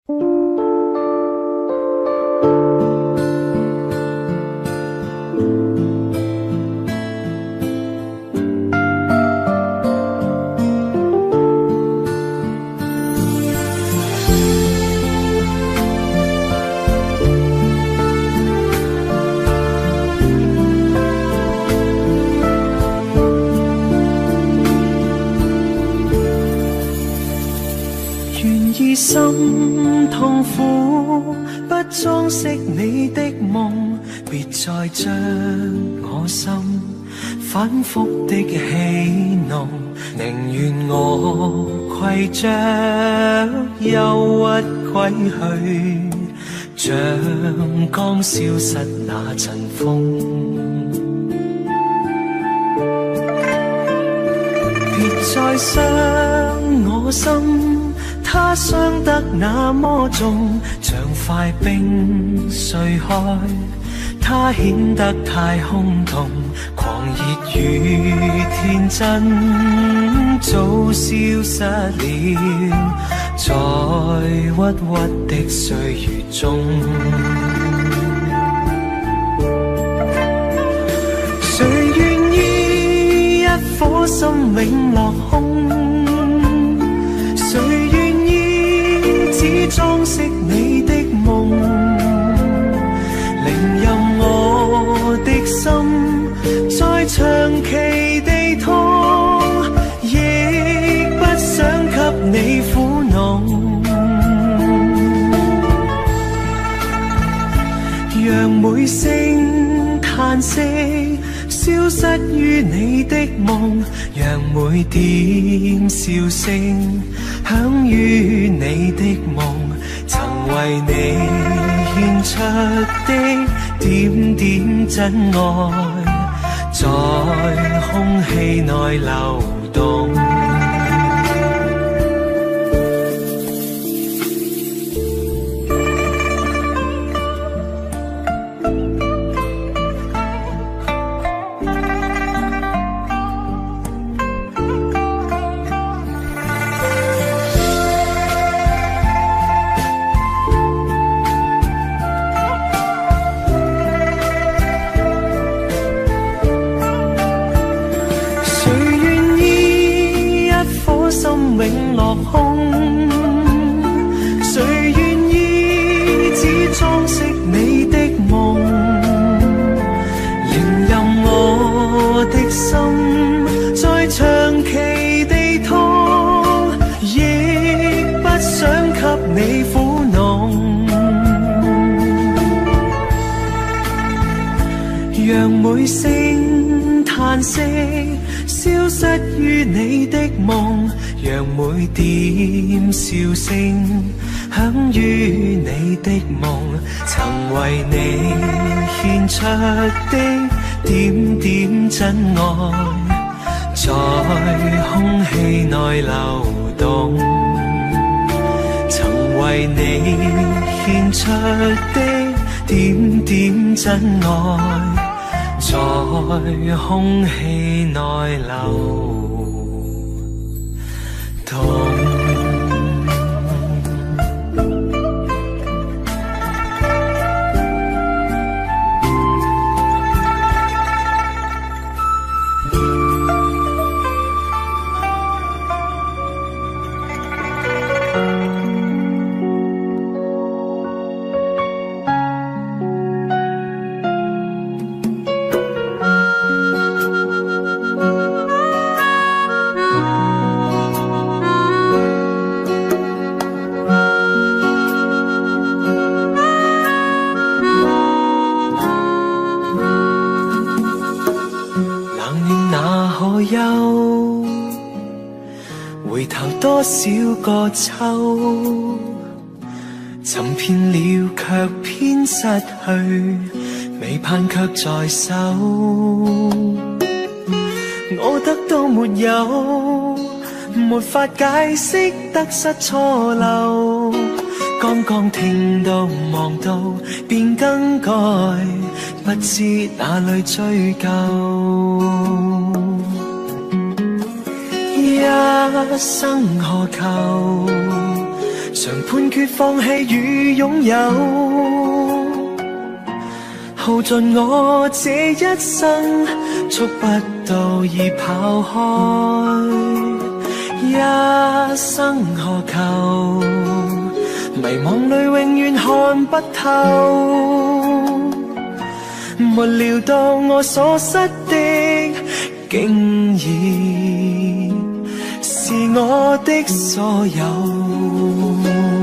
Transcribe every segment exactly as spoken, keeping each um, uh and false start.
心痛苦，不裝飾你的夢，別再將我心反覆的戲弄，寧願我攜着憂鬱歸去，像剛消失那陣風。別再傷我心，他傷得那麼重，像塊冰碎開，他顯得太空洞，狂熱與天真早消失了，在鬱鬱的歲月中。誰願意一顆心永落空？誰願意只裝飾你的夢？寧任我的心再長期地痛，亦不想給你苦惱。讓每聲嘆息消失於你的夢，讓每點笑聲響於你的夢，曾為你獻出的點點真愛，在空氣內流動。永落空，誰願意只裝飾你的夢？寧任我的心再長期地痛，亦不想給你苦惱。讓每聲嘆息消失於你的夢，讓每點笑聲響於你的夢，曾為你獻出的點點真愛，在空氣內流動。曾為你獻出的點點真愛，在空氣內流動。回頭多少個秋，尋遍了卻偏失去，未盼卻在手。我得到沒有，沒法解釋得失錯漏，剛剛聽到望到便更改，不知哪裏追究。一生何求， 常判決放棄與擁有，耗盡我這一生，觸不到已跑開。一生何求？迷惘裏永遠看不透，沒料到我所失的，竟然是我的所有。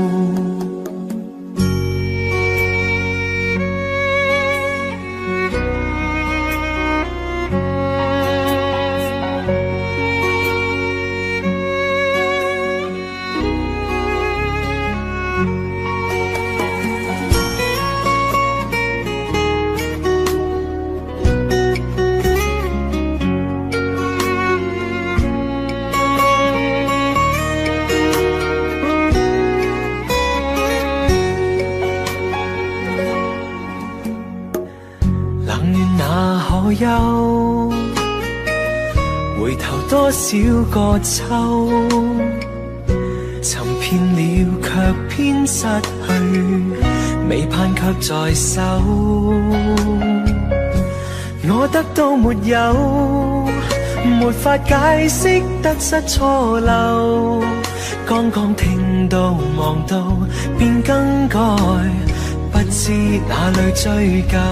憂，回頭多少個秋，尋遍了卻偏失去，未盼卻在手。我得到沒有，沒法解釋得失錯漏，剛剛聽到望到便更改，不知哪裏追究。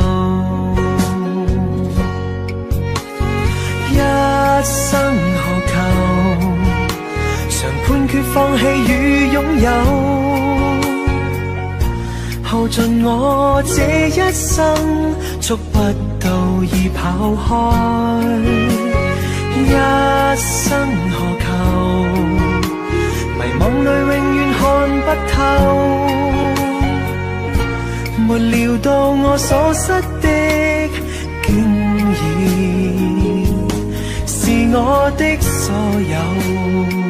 一生何求？常判決放棄與擁有，耗盡我這一生，觸不到已跑開。一生何求？迷惘裏永遠看不透，沒料到我所失的，竟然是我的所有。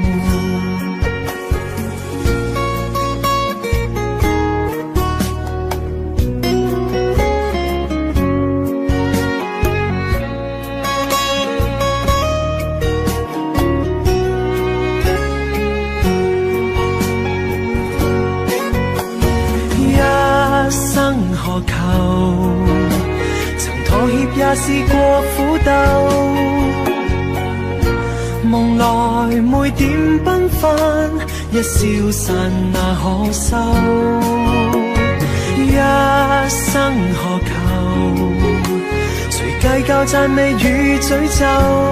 一生何求？曾妥協也試過苦鬥，夢來每點繽紛，一消散那可收。一生何求？誰計較讚美與詛咒？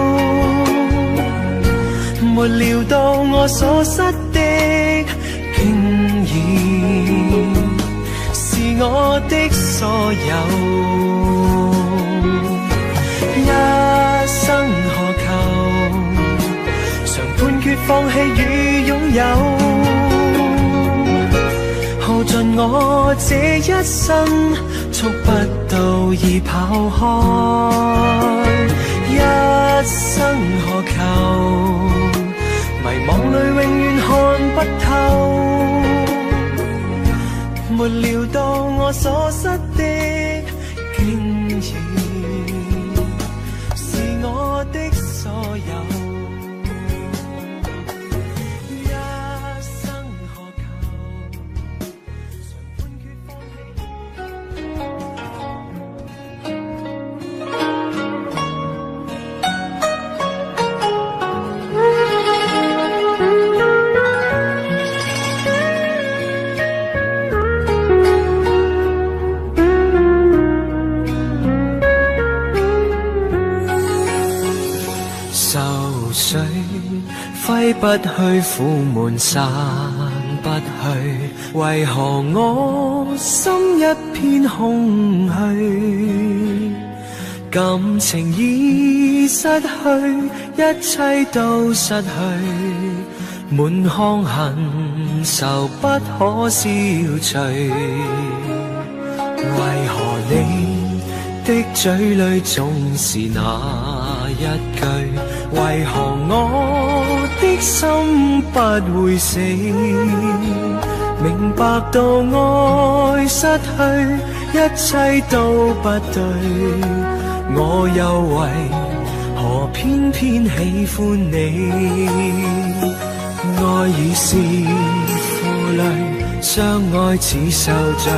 沒料到我所失的，竟然是我的所有。一生何求？判決放棄與擁有，耗盡我這一生，觸不到已跑開。一生何求？迷惘裏永遠看不透，沒料到我所失的，竟然是我的所有。揮不去，苦悶散不去，為何我心一片空虛？感情已失去，一切都失去，滿腔恨愁不可消除。為何你的嘴裏總是那一句？為何我的心不會死？明白到愛失去，一切都不對，我又為何偏偏喜歡你？愛已是負累， 相愛似受罪，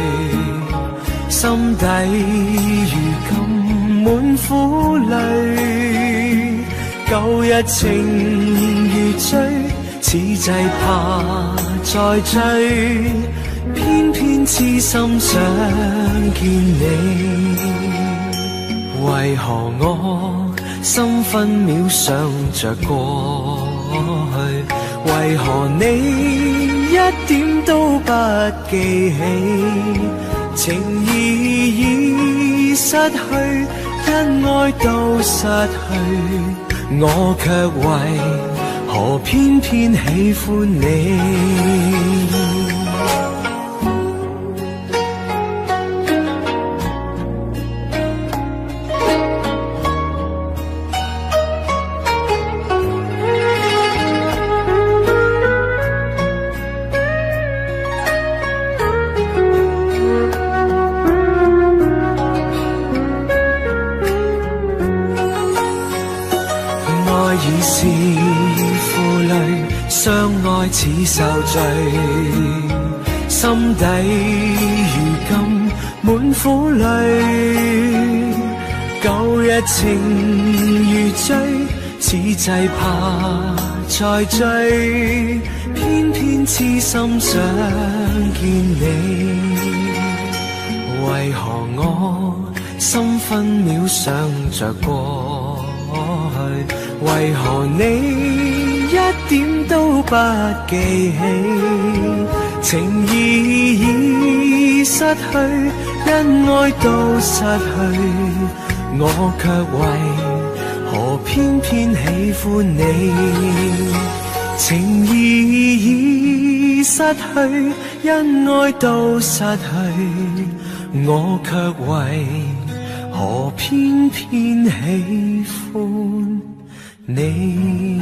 心底如今滿苦淚。舊日情如醉，此際怕再追，偏偏痴心想見你。為何我心分秒想着過去？為何你一點都不記起？情意已失去，因愛都失去，我卻為何偏偏喜歡你？相愛似受罪，心底如今滿苦淚。舊日情如醉，此際怕再追，偏偏痴心想見你。為何我心分秒想着過去？為何你一點都不記起？情意已失去，因愛都失去，我卻為何偏偏喜歡你？情意已失去，因愛都失去，我卻為何偏偏喜歡你？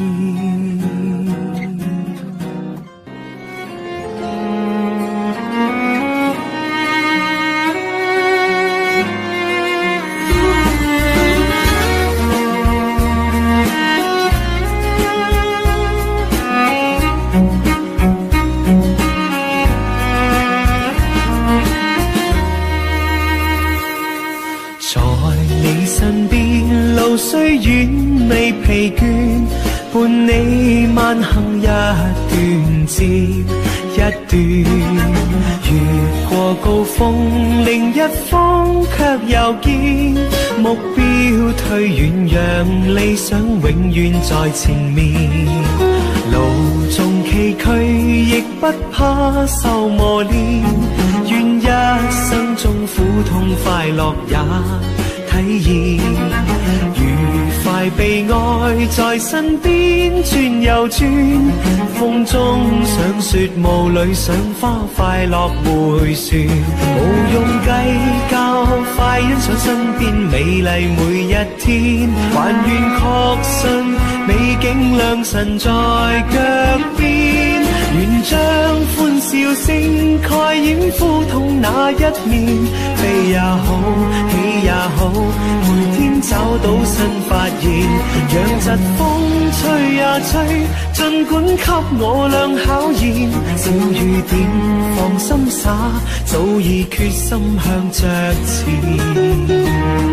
雖遠未疲倦，伴你慢行一段接一段，越過高峰另一峰卻又見，目標推遠讓理想永遠在前面。路縱崎嶇亦不怕受磨練，願一生中苦痛快樂也體驗，愉快被愛在身邊轉又轉，風中想雪霧裏賞花快樂迴旋，無用計較，快欣賞身邊美麗每一天，還願確信美景良辰在腳邊，願將歡笑聲蓋掩苦痛那一面，悲也好，喜也好，每天找到新發現，讓疾風吹呀吹，儘管給我倆考驗，小雨點放心灑，早已決心向着前。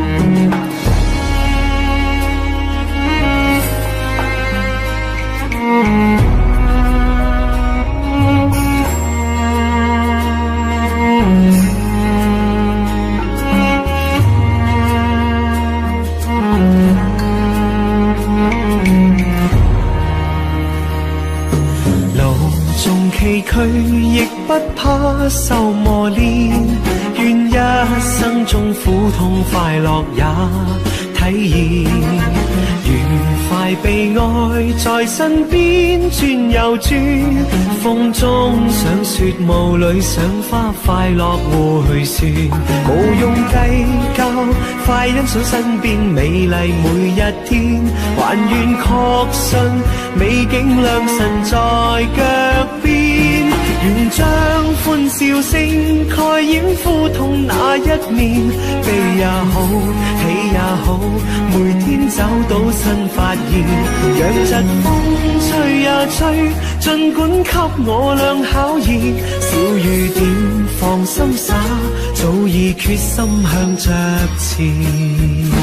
崎嶇亦不怕受磨練，願一生中苦痛快樂也體驗，愉快被愛在身邊轉又轉，風中賞雪霧裏賞花快樂迴旋，無用計較，快欣賞身邊美麗每一天，還願確信美景良辰在腳邊，願將歡笑聲蓋掩苦痛那一面，悲也好，喜也好，每天找到新發現。讓疾風吹呀吹，儘管給我倆考驗。小雨點放心灑，早已決心向着前。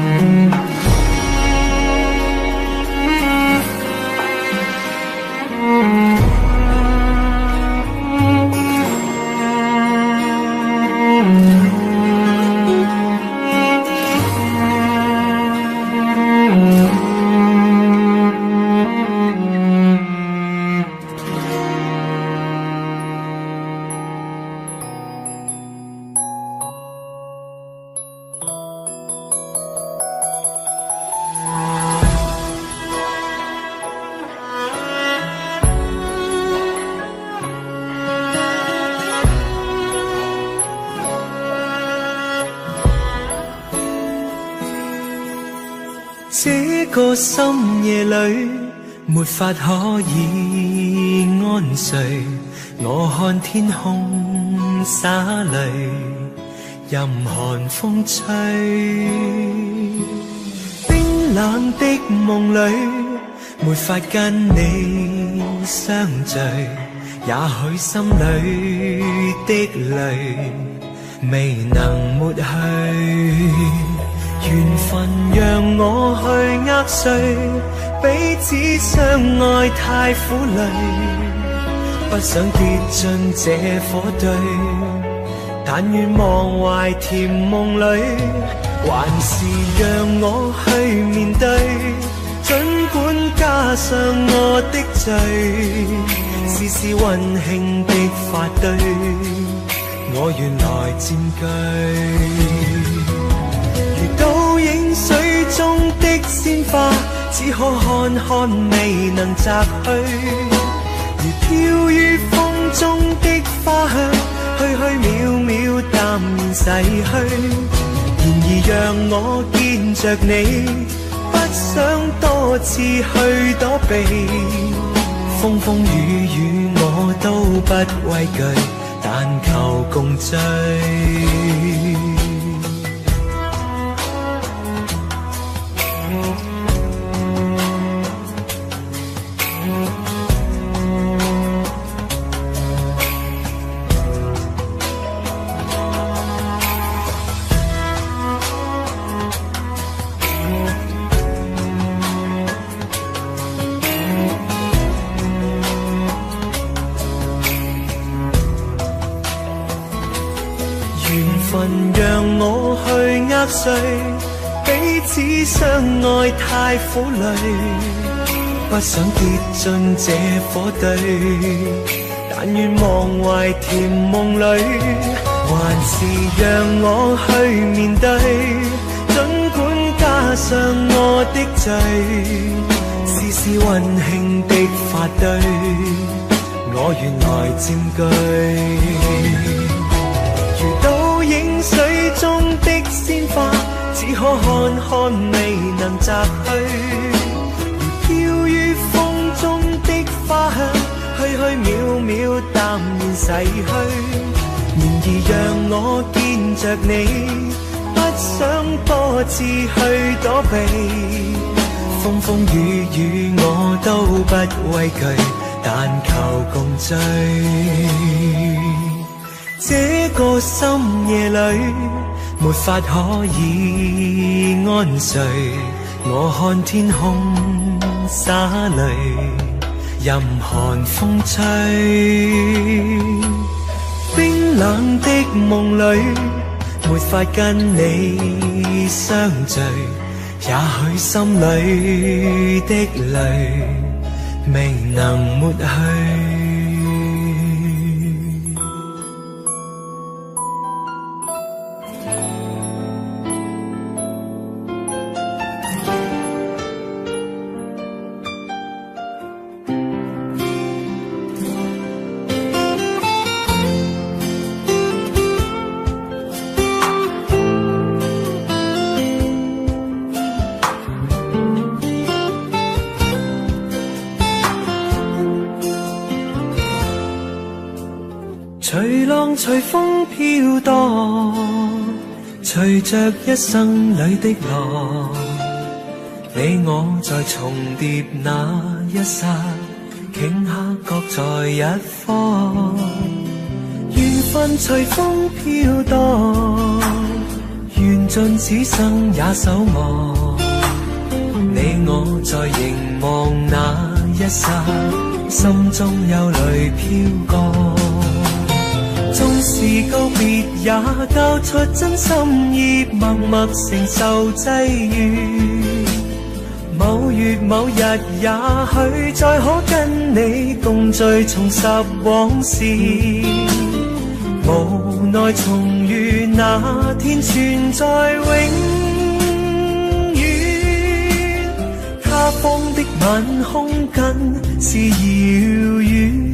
這個深夜裏，沒法可以安睡。我看天空灑淚，任寒風吹。冰冷的夢裏，沒法跟你相聚。也許心裏的淚，未能抹去。緣分讓我去握碎，彼此相愛太苦累，不想跌進這火堆，但願忘懷甜夢裏，還是讓我去面對，儘管加上我的罪，試試溫馨的發堆，我願來佔據。倒影水中的鮮花，只可看看未能摘去，如飄於風中的花香，虛虛渺渺淡然逝去。然而讓我見着你，不想多次去躲避，風風雨雨我都不畏懼，但求共醉。讓我去握碎，彼此相愛太苦累，不想跌進這火堆，但願忘懷甜夢裏，還是讓我去面對，儘管加上我的罪，試試溫馨的發堆，我願來佔據。如倒影水中的鮮花，只可看看未能摘去，如飄於風中的花香，虛虛渺渺淡然逝去。然而讓我見着你，不想多次去躲避，風風雨雨我都不畏懼，但求共醉。這個深夜裏，沒法可以安睡。我看天空灑淚，任寒風吹。冰冷的夢裏，沒法跟你相聚。也許心裏的淚，未能抹去。 浪隨風飄蕩，隨着一生裏的浪，你我在重疊那一剎，頃刻各在一方。緣分隨風飄蕩，緣盡此生也守望。你我在凝望那一剎，心中憂慮飄過。縱是告別也交出真心意，默默承受際遇。某月某日也許再可跟你共聚重拾往事，無奈重遇那天存在永遠，他方的晚空更是遙遠。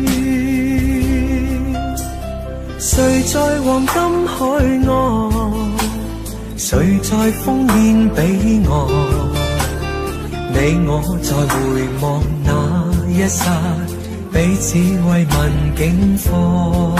誰在黃金海岸，誰在烽煙彼岸，你我在回望那一剎，彼此慰問境況。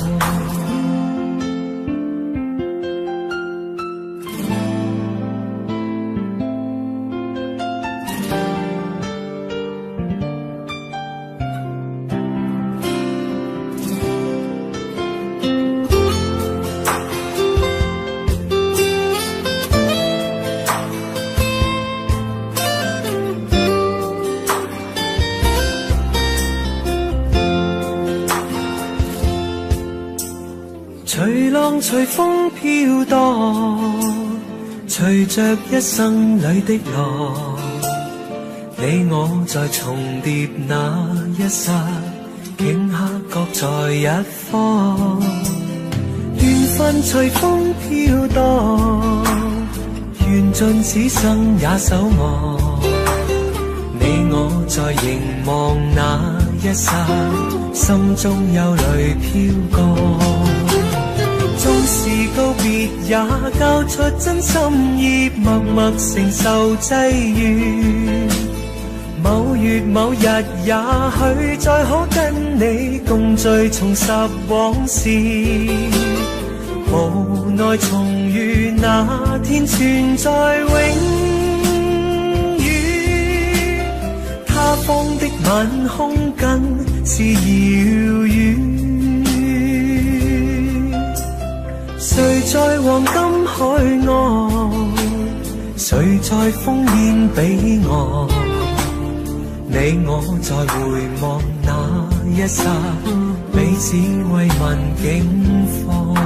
隨浪隨風飄蕩，隨着一生裏的浪，你我在重疊那一剎，頃刻各在一方。緣分隨風飄蕩，緣盡此生也守望。你我在凝望那一剎，心中憂慮飄過。縱是告別也交出真心意，默默承受際遇。某月某日也許再可跟你共聚重拾往事，無奈重遇那天存在永遠，他方的晚空更是遙遠。誰在黃金海岸，誰在烽煙彼岸，你我在回望那一剎，彼此慰問境況。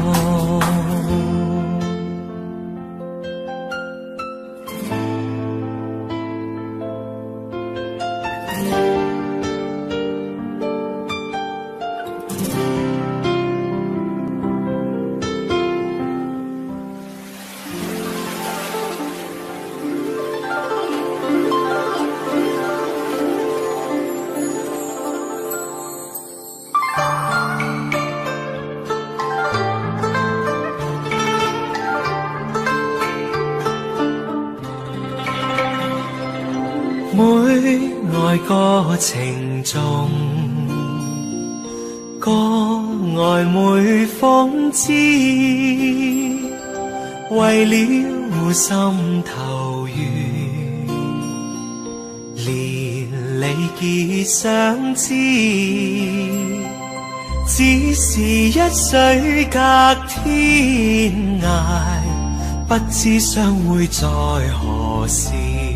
每愛個情重，個愛每方知，為了心頭緣，連理結相知，只是一水隔天涯，不知相會在何時。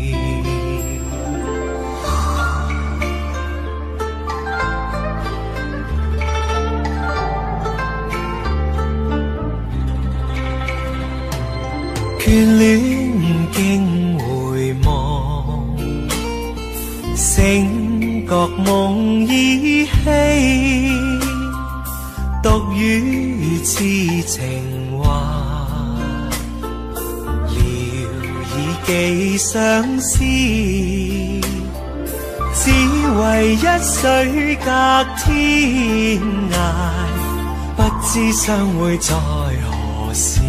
眷戀經回望，醒覺夢依稀，獨語痴情話，聊以寄相思，只為一水隔天涯，不知相會在何時。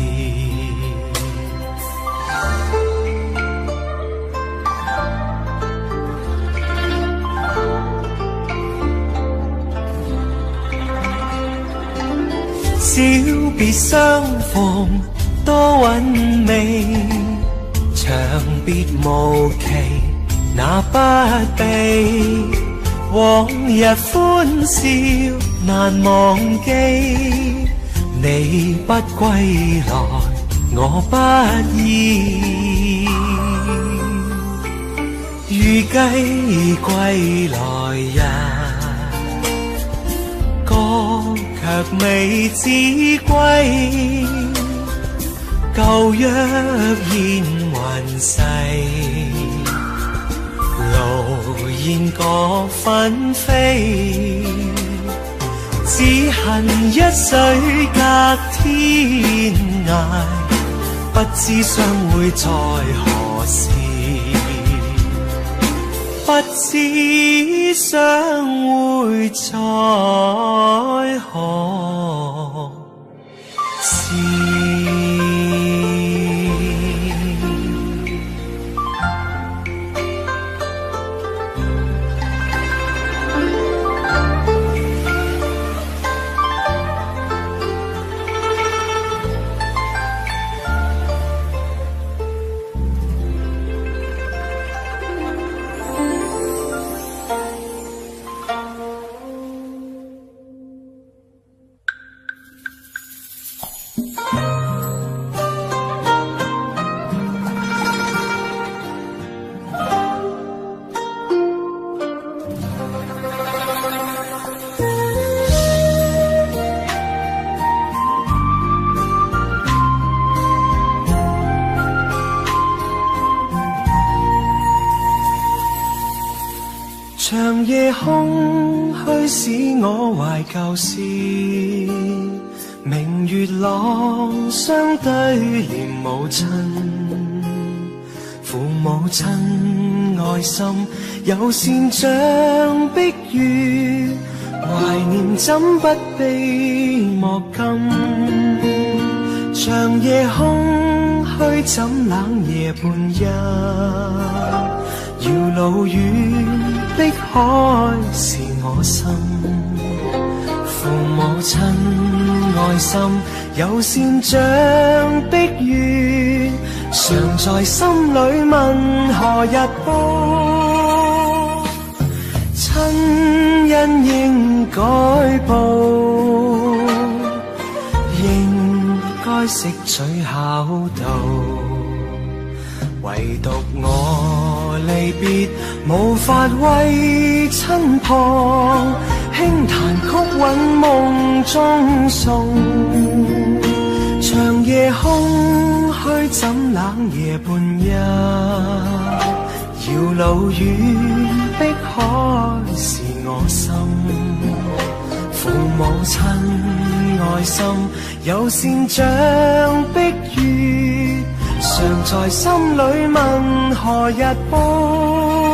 小別相逢多韻味，長別無期那不避，往日歡笑難忘記，你不歸來我不依，預計歸來日，歌卻未知歸，舊約現雲逝，路煙各紛飛，只恨一水隔天涯，不知相會在何時，不知相會在何時。長夜空虛使我懷舊事，明月朗相對念母親，父母親愛心有善像碧月，懷念怎不悲莫禁。長夜空虛怎冷夜半夜，遙路遠碧海是我心，父母親愛心有善像碧月，常在心裏問何日報，親恩應該報，應該識取孝道，唯獨我離別無法為親旁，輕彈曲韻夢中送。長夜空虛怎冷夜半夜，遙路遠碧海是我心，父母親愛心有善像碧月，常在心裏問何日報。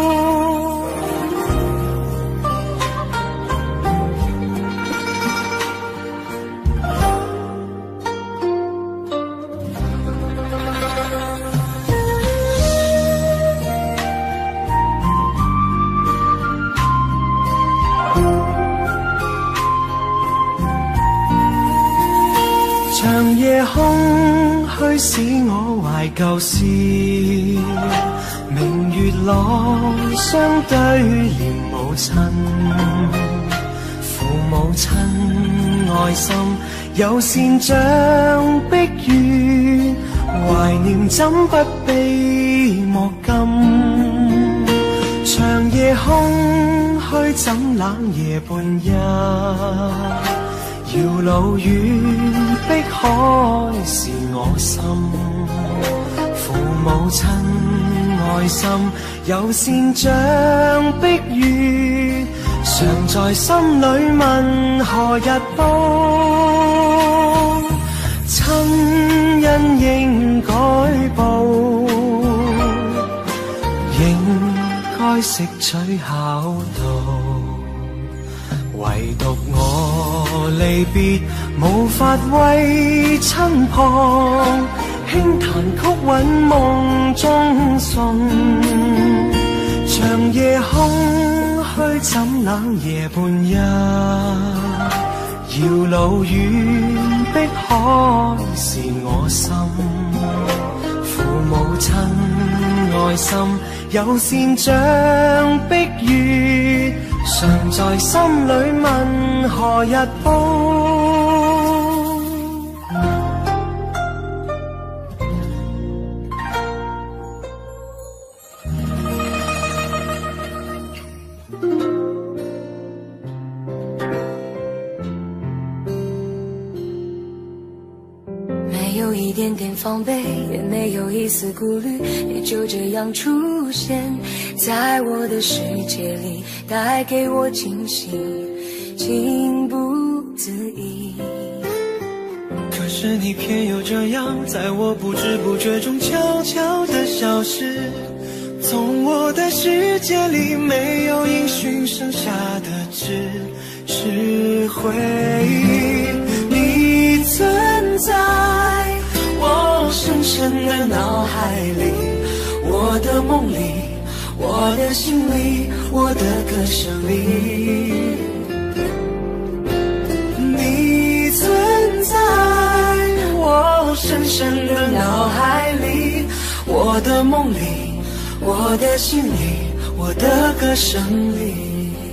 長夜空虛使我懷舊事，明月朗相對念母親，父母親愛心有善像碧月，懷念怎不悲莫禁。長夜空虛怎冷夜半夜，遙路遠碧海是我心，父母親愛心有善像碧月，常在心裏問何日報，親恩應該報，應該識取孝道，唯獨我離別無法為親旁，輕彈曲韻夢中送。長夜空虛怎冷夜半夜，遙路遠海是我心，父母親愛心有善像碧月，常在心裏問何日報。 没有一点点防备，也没有一丝顾虑，你就这样出现在我的世界里，带给我惊喜，情不自已。 可是你偏又这样，在我不知不觉中悄悄地消失，从我的世界里没有音讯，剩下的只是回忆。你存在我深深的脑海里，我的梦里，我的心里，我的歌声里。你存在我深深的脑海里，我的梦里，我的心里，我的歌声里。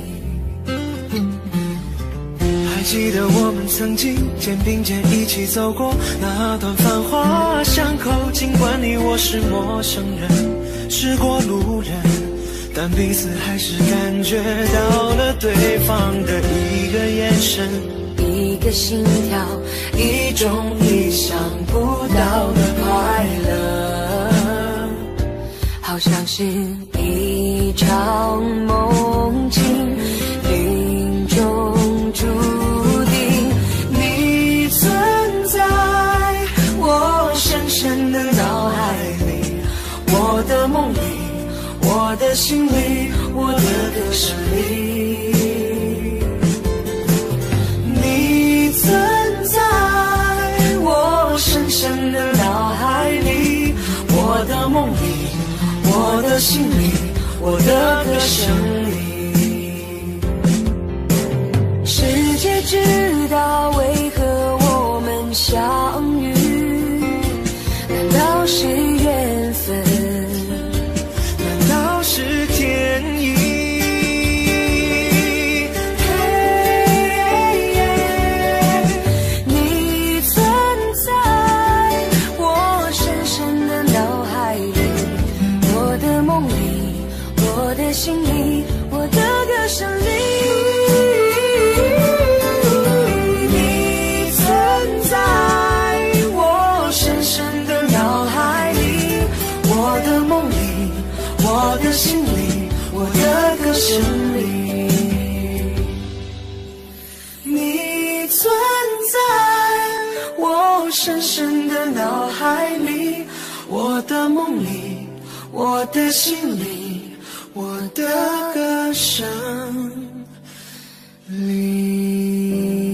还记得我们曾经肩并肩一起走过那段繁华巷口，尽管你我是陌生人，是过路人，但彼此还是感觉到了对方的一个眼神， 一个心跳，一种意想不到的快乐，好像是一场梦境，命中注定。你存在我深深的脑海里，我的梦里，我的心里，我的歌声里。你存在我深深的脑海里，我的梦里，我的心里，我的歌声里。世界知道为何我们相遇，难道是缘分？ 难道是天意？ 你存在我深深的脑海里，我的梦里，我的心里，我的歌声里。你存在我深深的脑海里，我的梦里，我的心里，我的歌声里。你存在我深深的脑海里，我的梦里，我的心里，我的歌声里。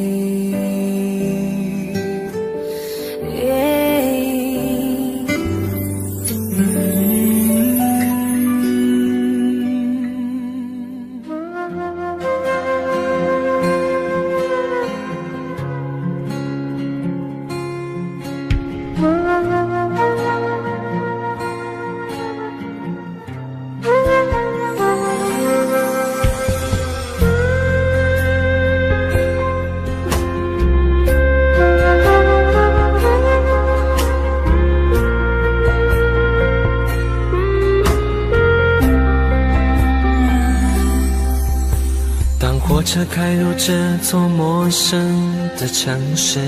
火车开入这座陌生的城市，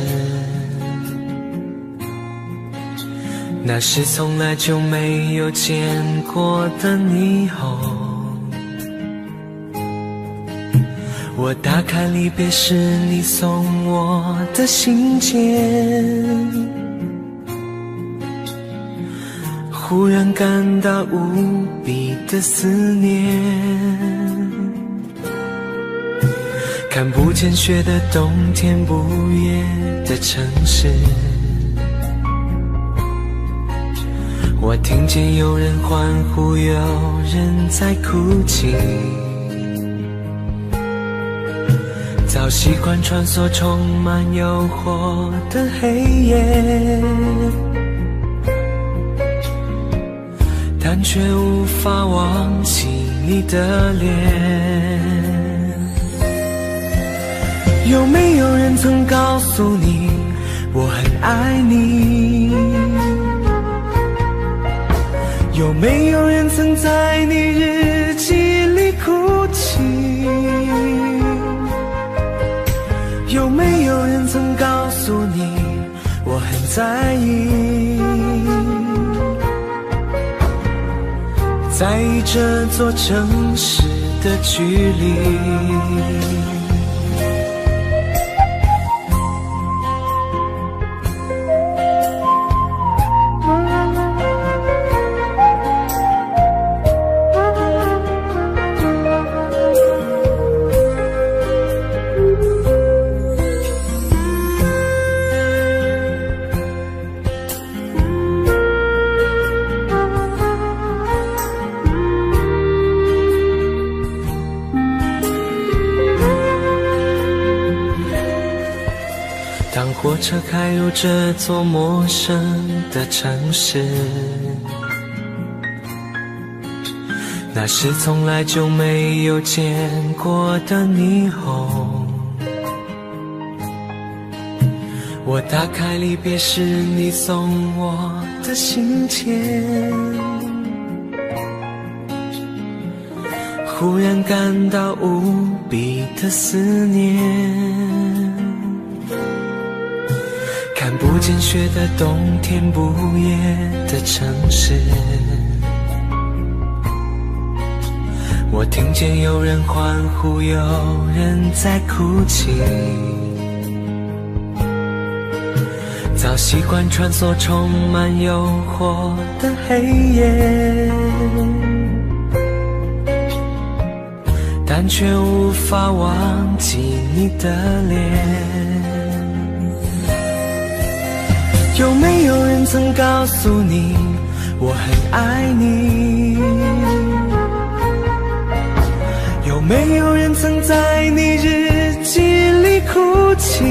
那是从来就没有见过的霓虹。我打开离别时你送我的信件，忽然感到无比的思念。看不见雪的冬天，不夜的城市，我听见有人欢呼，有人在哭泣。 早习惯穿梭充满诱惑的黑夜，但却无法忘记你的脸。有没有人曾告诉你我很爱你？有没有人曾在你日记里哭泣？有没有人曾告诉你我很在意？在意这座城市的距离。当火车开入这座陌生的城市，那是从来就没有见过的霓虹。我打开离别时你送我的信笺，忽然感到无比的思念。看不见雪的冬天，不夜的城市，我听见有人欢呼，有人在哭泣。早习惯穿梭充满诱惑的黑夜，但却无法忘记你的脸。有没有人曾告诉你我很爱你？有没有人曾在你日记里哭泣？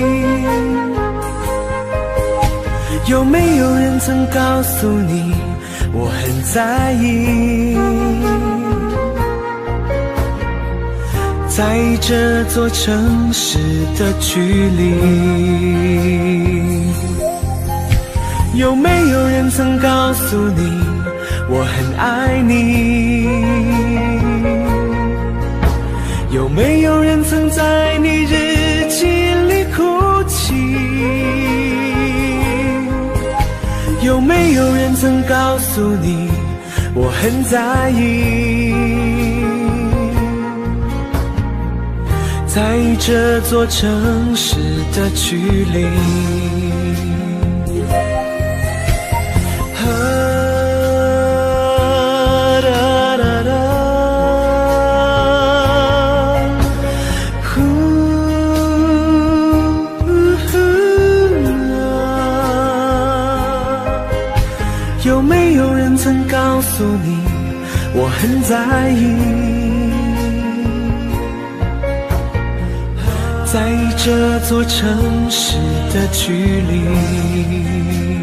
有没有人曾告诉你我很在意？在意这座城市的距离。有没有人曾告诉你我很爱你？有没有人曾在你日记里哭泣？有没有人曾告诉你我很在意？在意这座城市的距离。有没有人曾告诉你我很在意？在意这座城市的距离。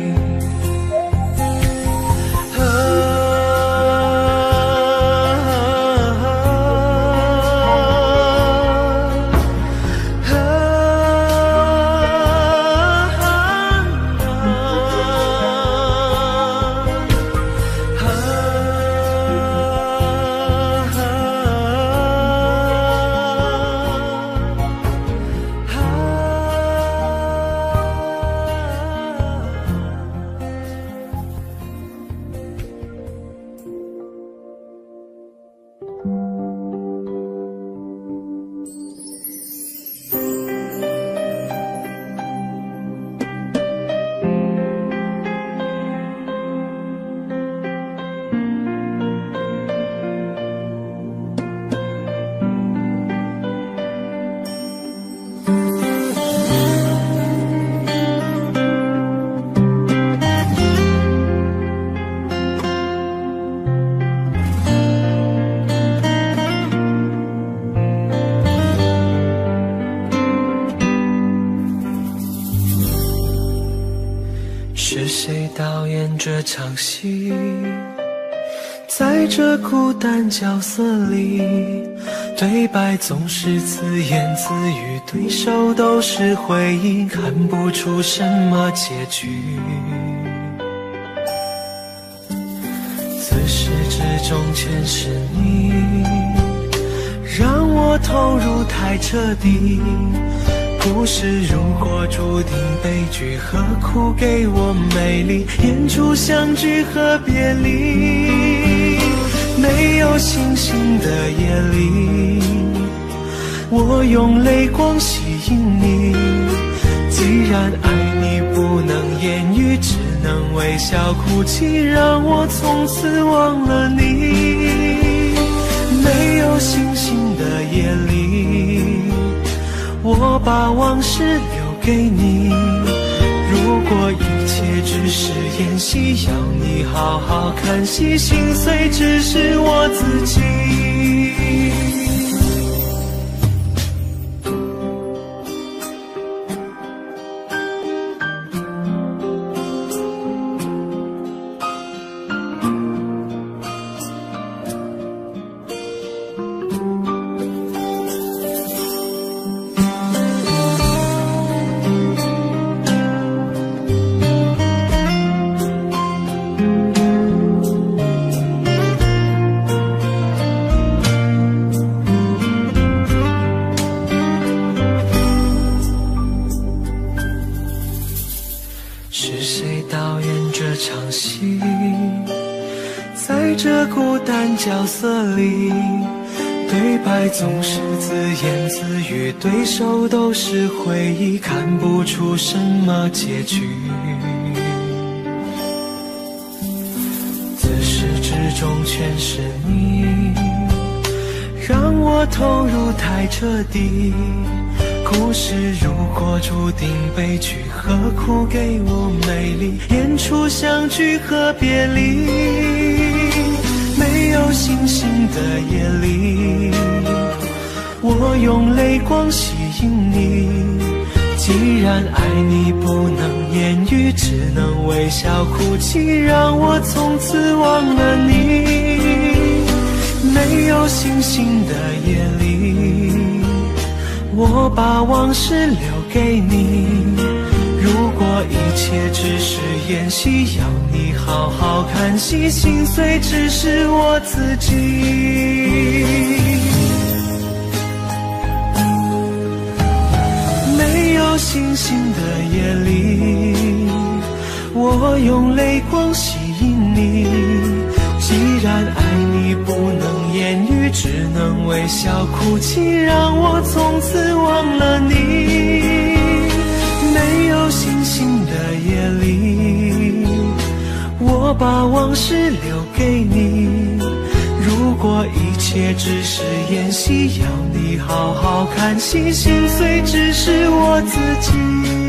是谁导演这场戏？在这孤单角色里，对白总是自言自语，对手都是回忆，看不出什么结局。自始至终全是你，让我投入太彻底。故事如果注定悲剧，何苦给我美丽？演出相聚和别离，没有星星的夜里，我用泪光吸引你。既然爱你不能言语，只能微笑哭泣，让我从此忘了你。没有星星的夜里，我把往事留给你。如果一切只是演戏，要你好好看戏，心碎只是我自己。是谁导演这场戏？在这孤单角色里，对白总是自言自语，对手都是回忆，看不出什么结局。自始至终全是你，让我投入太彻底。故事如果注定悲剧，何苦给我美丽？演出相聚和别离，没有星星的夜里，我用泪光吸引你。既然爱你不能言语，只能微笑哭泣，让我从此忘了你。没有星星的夜里，我把往事留给你。如果一切只是演戏，要你好好看戏，心碎只是我自己。没有星星的夜里，我用泪光吸引你。既然爱你不能言语，只能微笑哭泣，让我从此忘了你。没有星星的夜里，我把往事留给你。如果一切只是演戏，要你好好看戏，心碎只是我自己。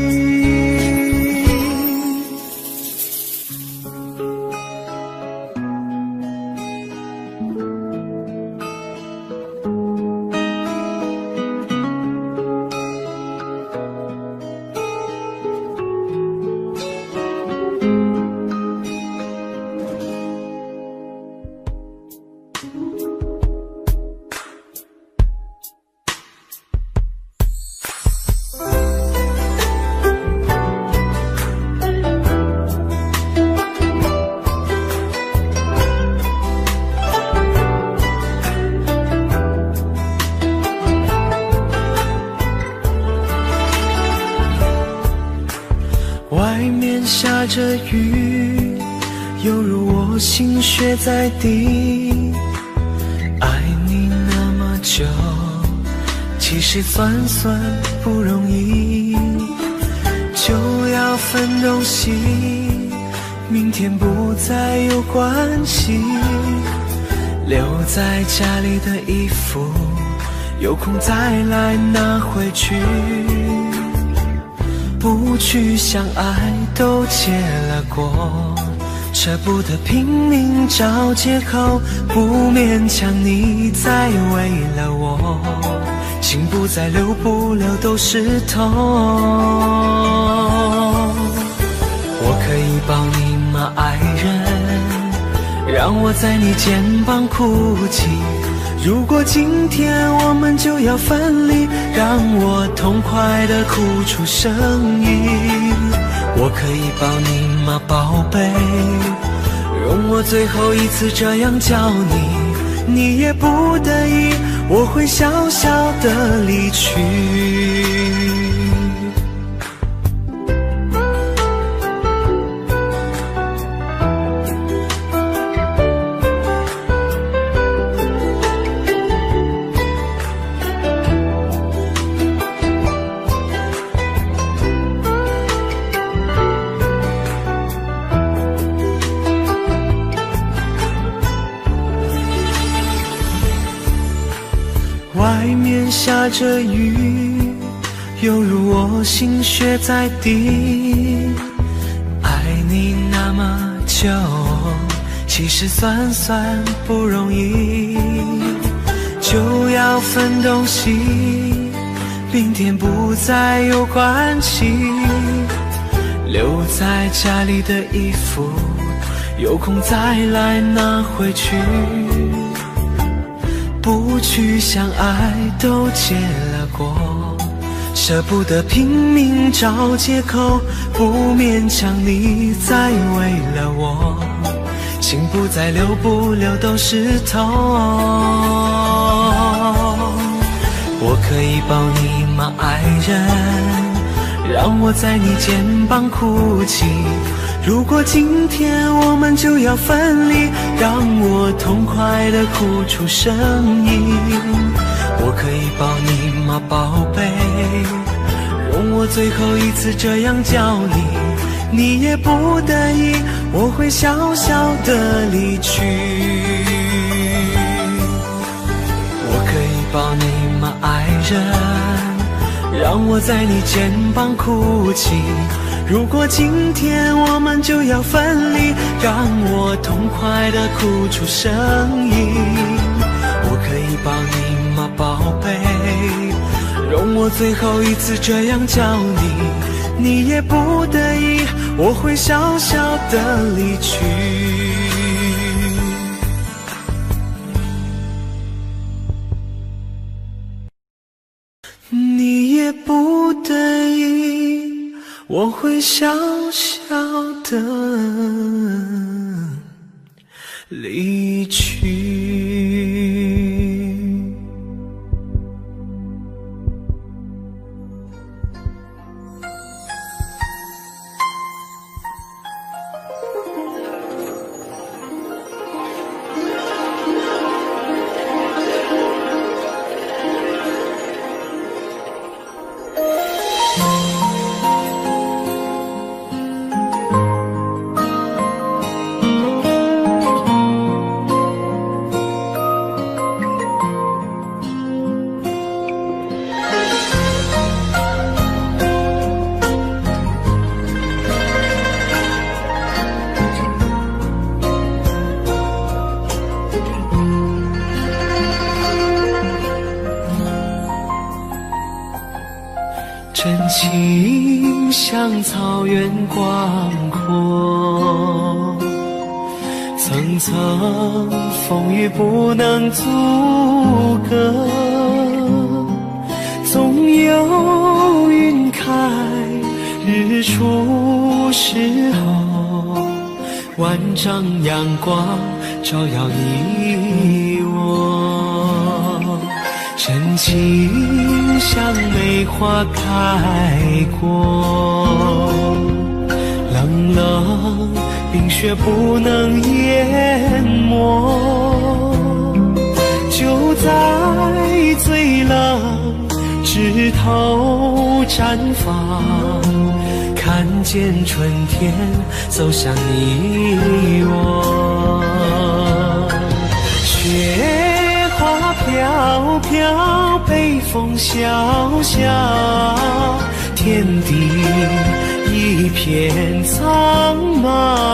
下着雨，犹如我心血在滴。爱你那么久，其实算算不容易。就要分东西，明天不再有关系。留在家里的衣服，有空再来拿回去。不去想爱都结了果，舍不得拼命找借口，不勉强你再为了我，情不再留，不留都是痛。我可以让我在你肩膀哭泣。如果今天我们就要分离，让我痛快地哭出声音。我可以抱你吗，宝贝？容我最后一次这样叫你，你也不得已，我会小小的离去。外面下着雨，犹如我心血在滴。爱你那么久，其实算算不容易。就要分东西，明天不再有关系。留在家里的衣服，有空再来拿回去。不去相爱都结了果，舍不得拼命找借口，不勉强你再为了我，心不再留，不留都是痛。我可以抱你吗，爱人？让我在你肩膀哭泣。如果今天我们就要分离，让我痛快地哭出声音。我可以抱你吗，宝贝？容我最后一次这样叫你，你也不得已，我会小小的离去。我可以抱你吗，爱人？让我在你肩膀哭泣。如果今天我们就要分离，让我痛快地哭出声音。我可以抱你吗，宝贝？容我最后一次这样叫你，你也不得已，我会小小的离去。你也不得已，我会小小的离去。真情像草原广阔，层层风雨不能阻隔，总有云开日出时候，万丈阳光照耀你我。真情像梅花开过，冷冷冰雪不能淹没，就在最冷枝头绽放，看见春天走向你我。雪花飘飘，北风萧萧，天地一片苍茫。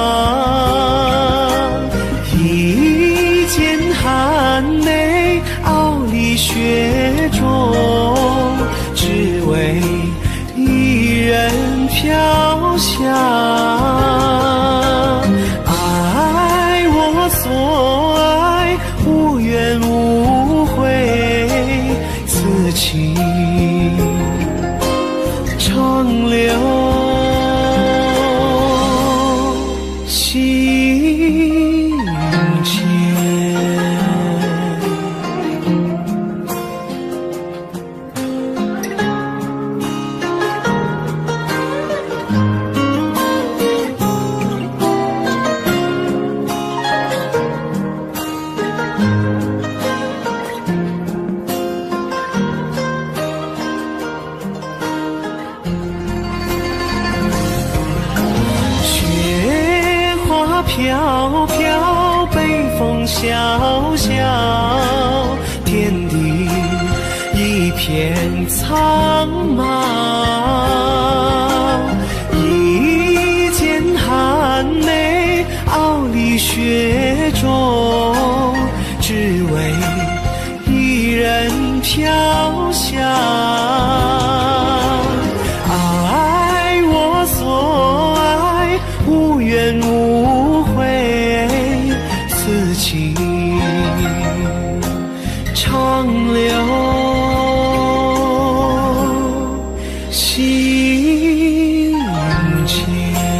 一剑寒梅，傲立雪中，只为一人飘香。爱我所飘飘，北风萧萧，天地一片苍茫。一剑寒梅，傲立雪中，只为一人飘香。爱我所爱，无怨无悔，此情长留心间。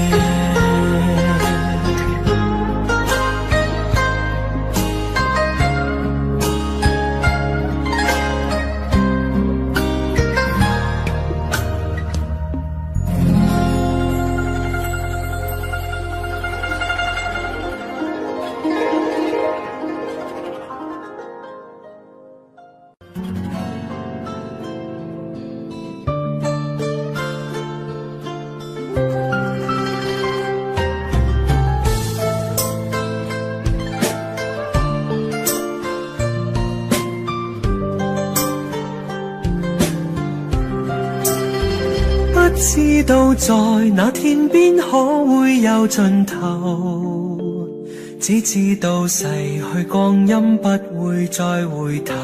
不知道在那天邊可會有盡頭，只知道逝去光陰不會再回頭。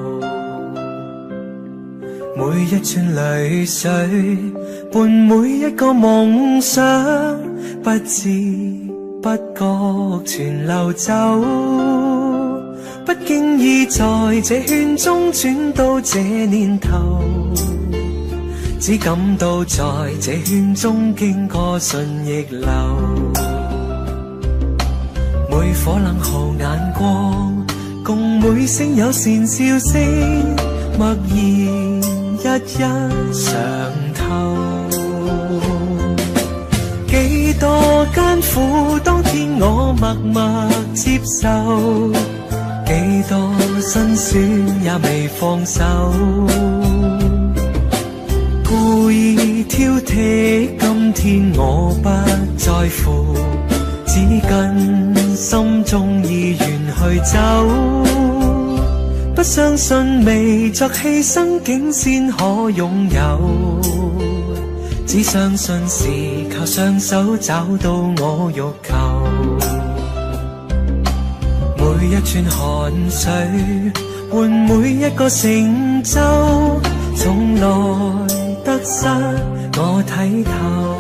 每一串淚水伴每一個夢想，不知不覺全流走。不經意在這圈中轉到這年頭，只感到在這圈中經過順逆流。每顆冷酷眼光，共每聲友善笑聲，默然一一嘗透。幾多艱苦，當天我默默接受，幾多辛酸也未放手。故意挑剔，今天我不在乎，只跟心中意願去走。不相信未作犧牲竟先可擁有，只相信是靠雙手找到我欲求。每一串汗水換每一個成就，從來得失我睇透。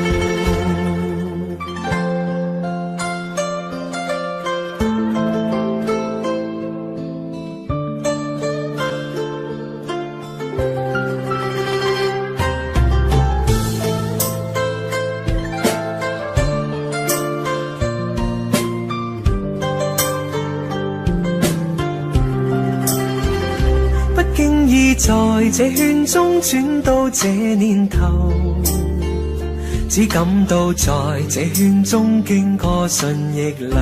不經意在這圈中轉到這年頭，只感到在這圈中經過順逆流。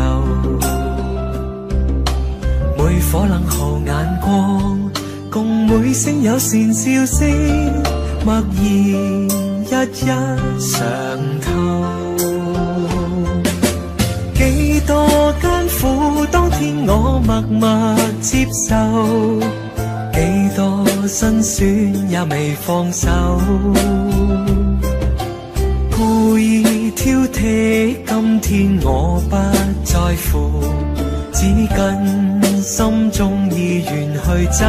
每顆冷酷眼光，共每聲友善笑聲，默然一一嘗透。幾多艱苦，當天我默默接受，幾多辛酸也未放手。故意挑剔，今天我不在乎，只跟心中意願去走。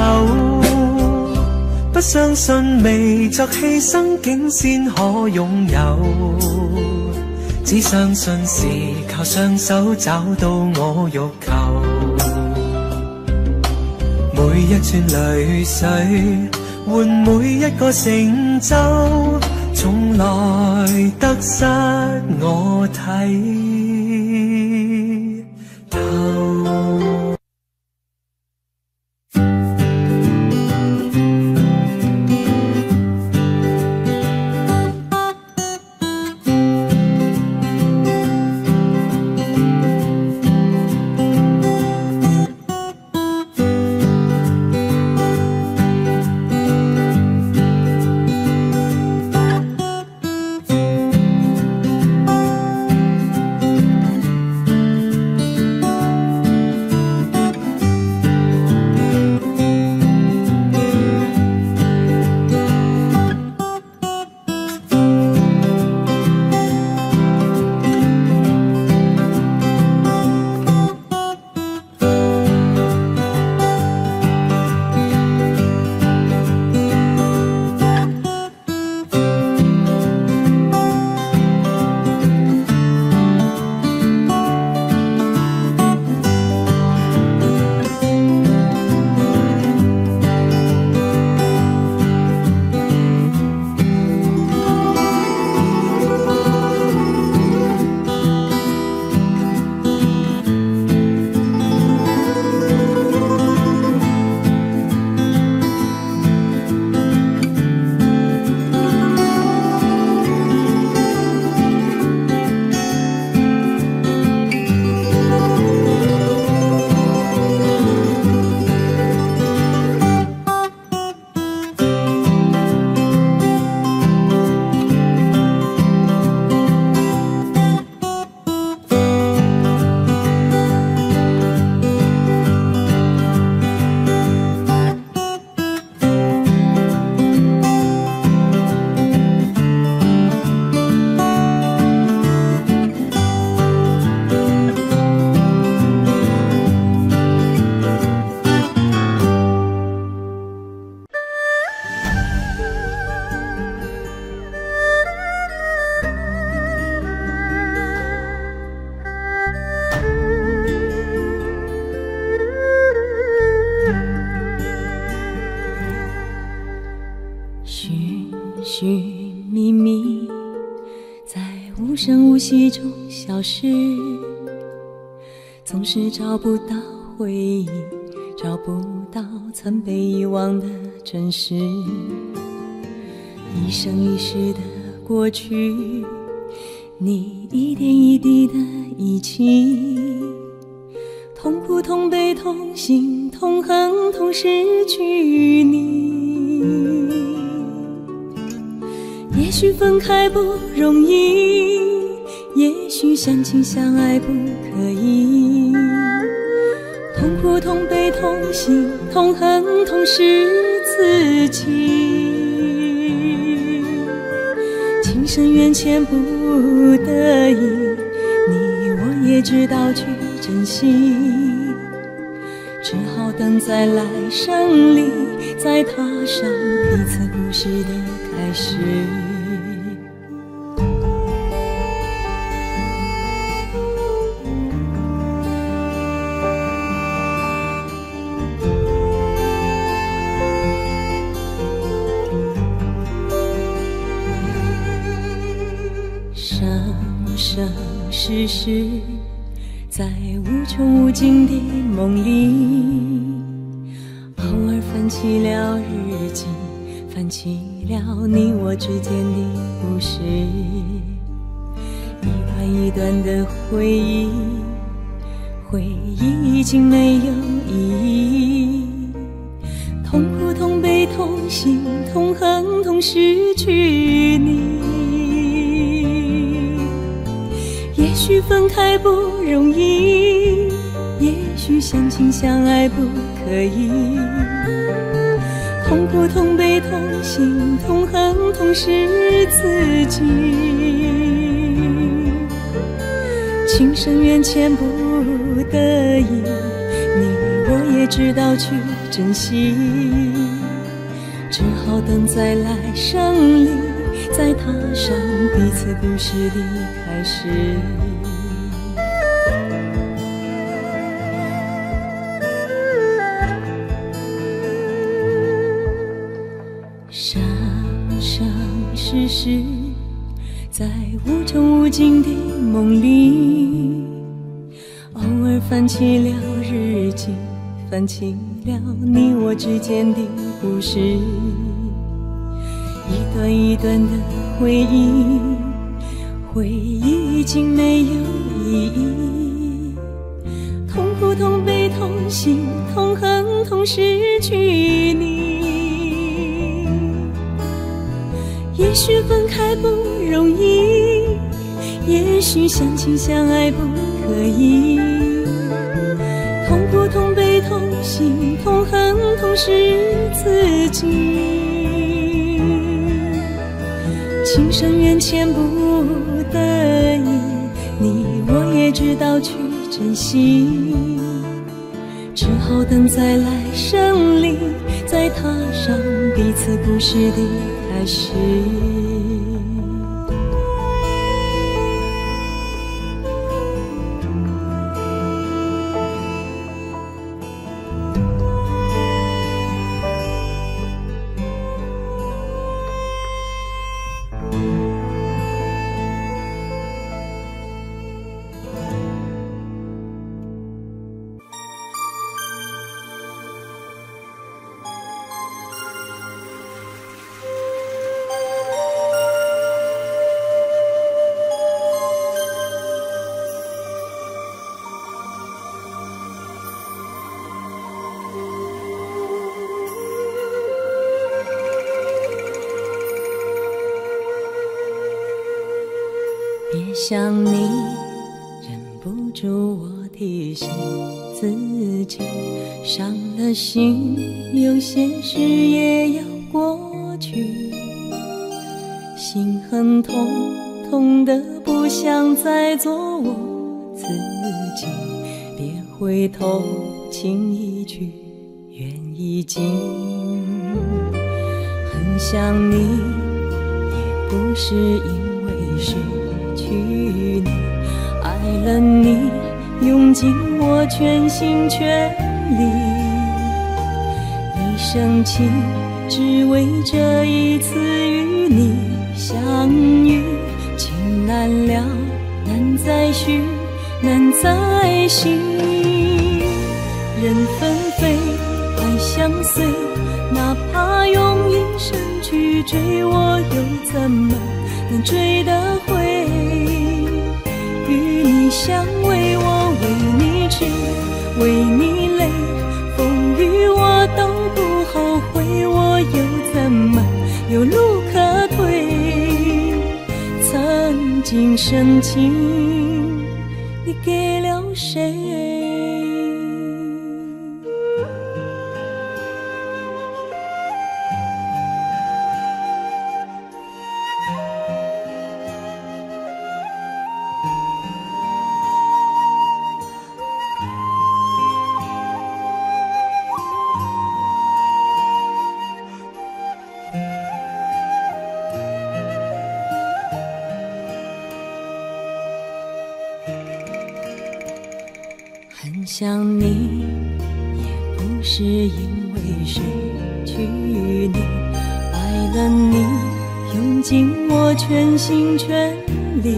不相信未作犧牲竟先可擁有，只相信是靠雙手找到我欲求。每一串淚水換每一個成就，從來得失我睇透。 无声无息中消失，总是找不到回忆，找不到曾被遗忘的真实。一生一世的过去，你一点一滴的遗弃，痛苦同悲同心同恨同失去你。也许分开不容易，也许相亲相爱不可以，痛苦同悲同心同恨同失自己。情深缘浅不得已，你我也知道去珍惜，只好等在来生里，再踏上彼此故事的开始。生世世，在无穷无尽的梦里，偶尔翻起了日记，翻起了你我之间的故事，一段一段的回忆，回忆已经没有意义，痛苦同悲同心同恨同失去你。也许分开不容易，也许相亲相爱不可以，痛苦同悲同心同恨同失自己。情深缘浅不得已，你我也知道去珍惜，只好等在来生里，再踏上彼此故事的开始。生生世世，在无穷无尽的梦里，偶尔翻起了日记，翻起了你我之间的故事，一段一段的回忆，回忆已经没有意义，痛苦同悲同心同恨同失去你。也许分开不容易，也许相亲相爱不可以，痛苦同悲同心同恨同失自己。情深缘浅不得已，你我也知道去珍惜，只好等在来生里，再踏上彼此故事的开始。别想你，忍不住我提醒自己，伤了心，有些事也要过去。心很痛，痛得不想再做我自己。别回头，情一去，缘已尽。很想你，也不是因为失去你，爱了你，用尽我全心全力，一生情只为这一次与你相遇，情难了续，难再续。人纷飞，爱相随，哪怕用一生去追，我又怎么能追得回？与你相偎，我为你痴，为你累，风雨我都不后悔，我又怎么有路可退？曾经深情，你给了谁？很想你，也不是因为失去你，爱了你，用尽我全心全力，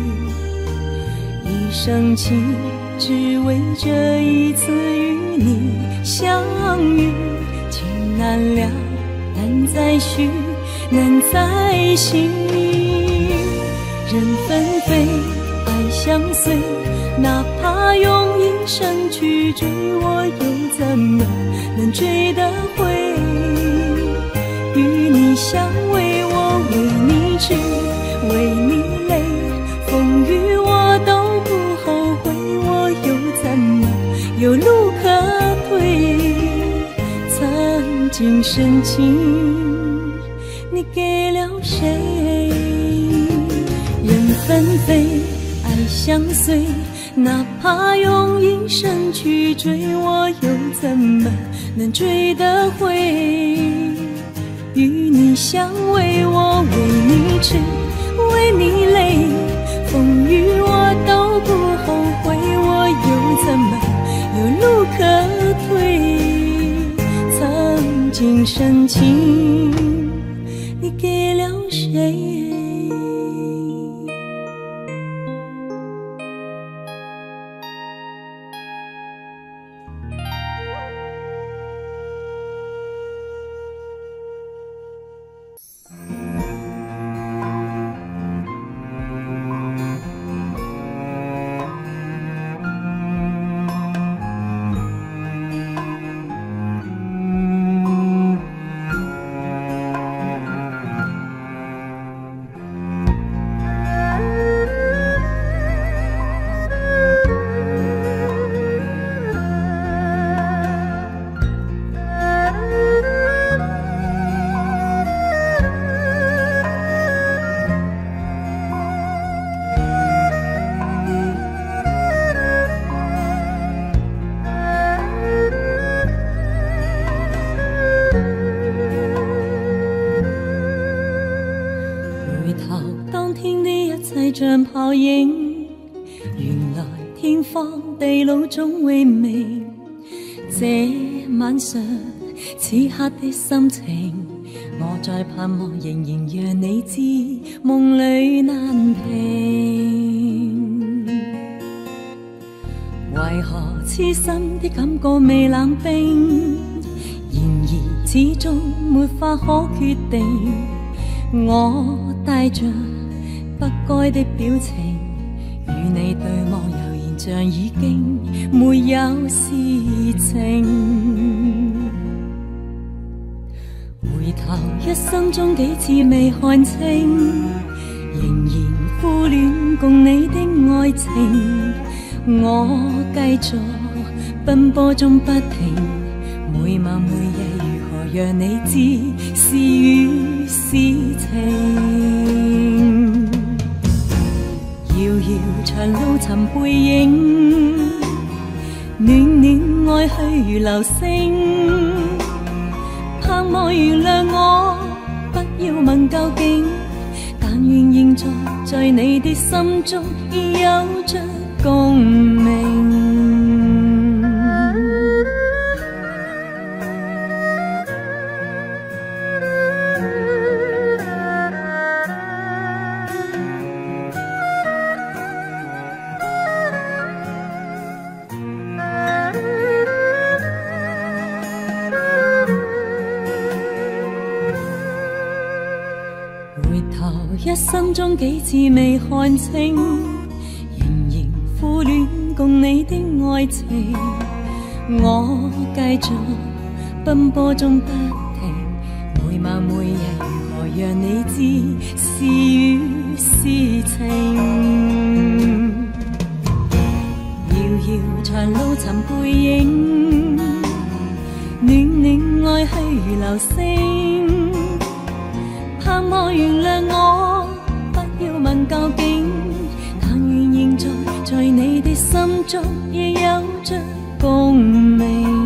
一生情，只为这一次与你相遇。情难了，难再续，难再续。人纷飞，爱相随，哪怕用一生去追，我又怎么能追得回？与你相偎，我为你痴，为你累，风雨我都不后悔，我又怎么有路可退？曾经深情，你给了谁？人纷飞，爱相随，哪怕用一生去追，我又怎么能追得回？与你相偎，我为你痴，为你累，风雨我都不后悔，我又怎么有路可退？曾经深情，你给了谁？像泡影，原來天荒地老總會明。這晚上此刻的心情，我在盼望，仍然讓你知，夢裏難平。為何痴心的感覺未冷冰？然而始終沒法可決定。我帶着不該的表情，與你對望，又現像已經沒有事情。回頭一生中幾次未看清，仍然苦戀共你的愛情。我繼續奔波中不停，每晚每夜如何讓你知是與是情。遙遙長路尋背影，暖暖愛去如流星。盼望原諒我，不要問究竟，但願現在在你的心中已有着共鳴。 心中幾次未看清，仍然苦戀共你的愛情。我繼續奔波中不停，每晚每日如何讓你知是與是情。遙遙長路尋背影，暖暖愛去如流星。盼望原諒我，不要問究竟，但願現在在你的心中亦有着共鳴。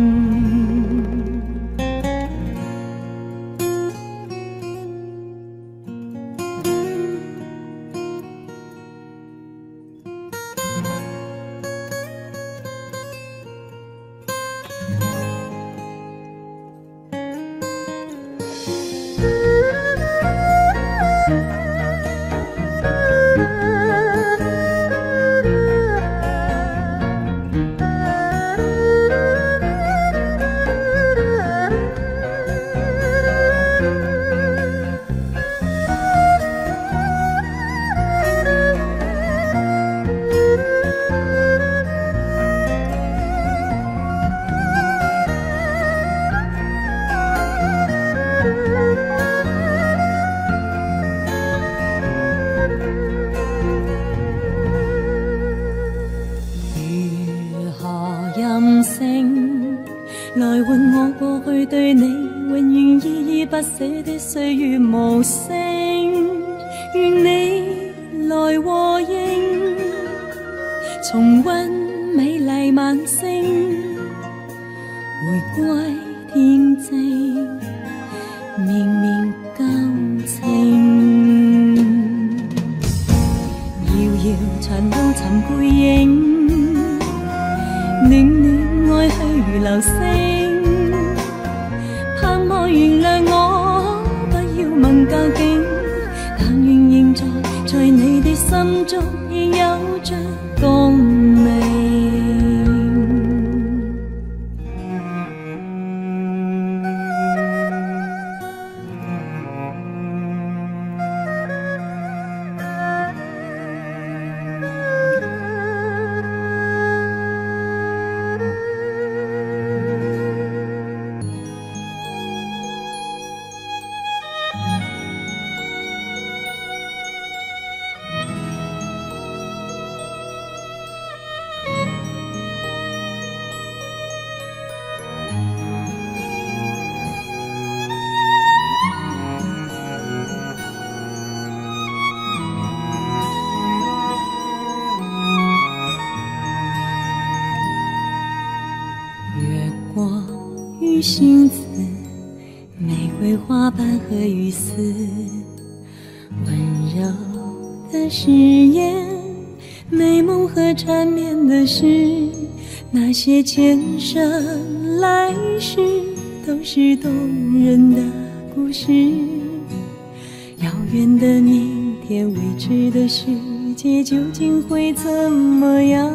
來換我過去對你永遠依依不捨的歲月無聲，願你來和應，重溫美麗晚星，回歸天靜，綿綿舊情。遙遙長路尋背影，暖暖愛去如流星。盼望原諒我，不要問究竟，但願現在在你的心中亦有着共鳴。星子，玫瑰花瓣和雨丝，温柔的誓言，美梦和缠绵的事，那些前生来世都是动人的故事。遥远的明天，未知的世界究竟会怎么样？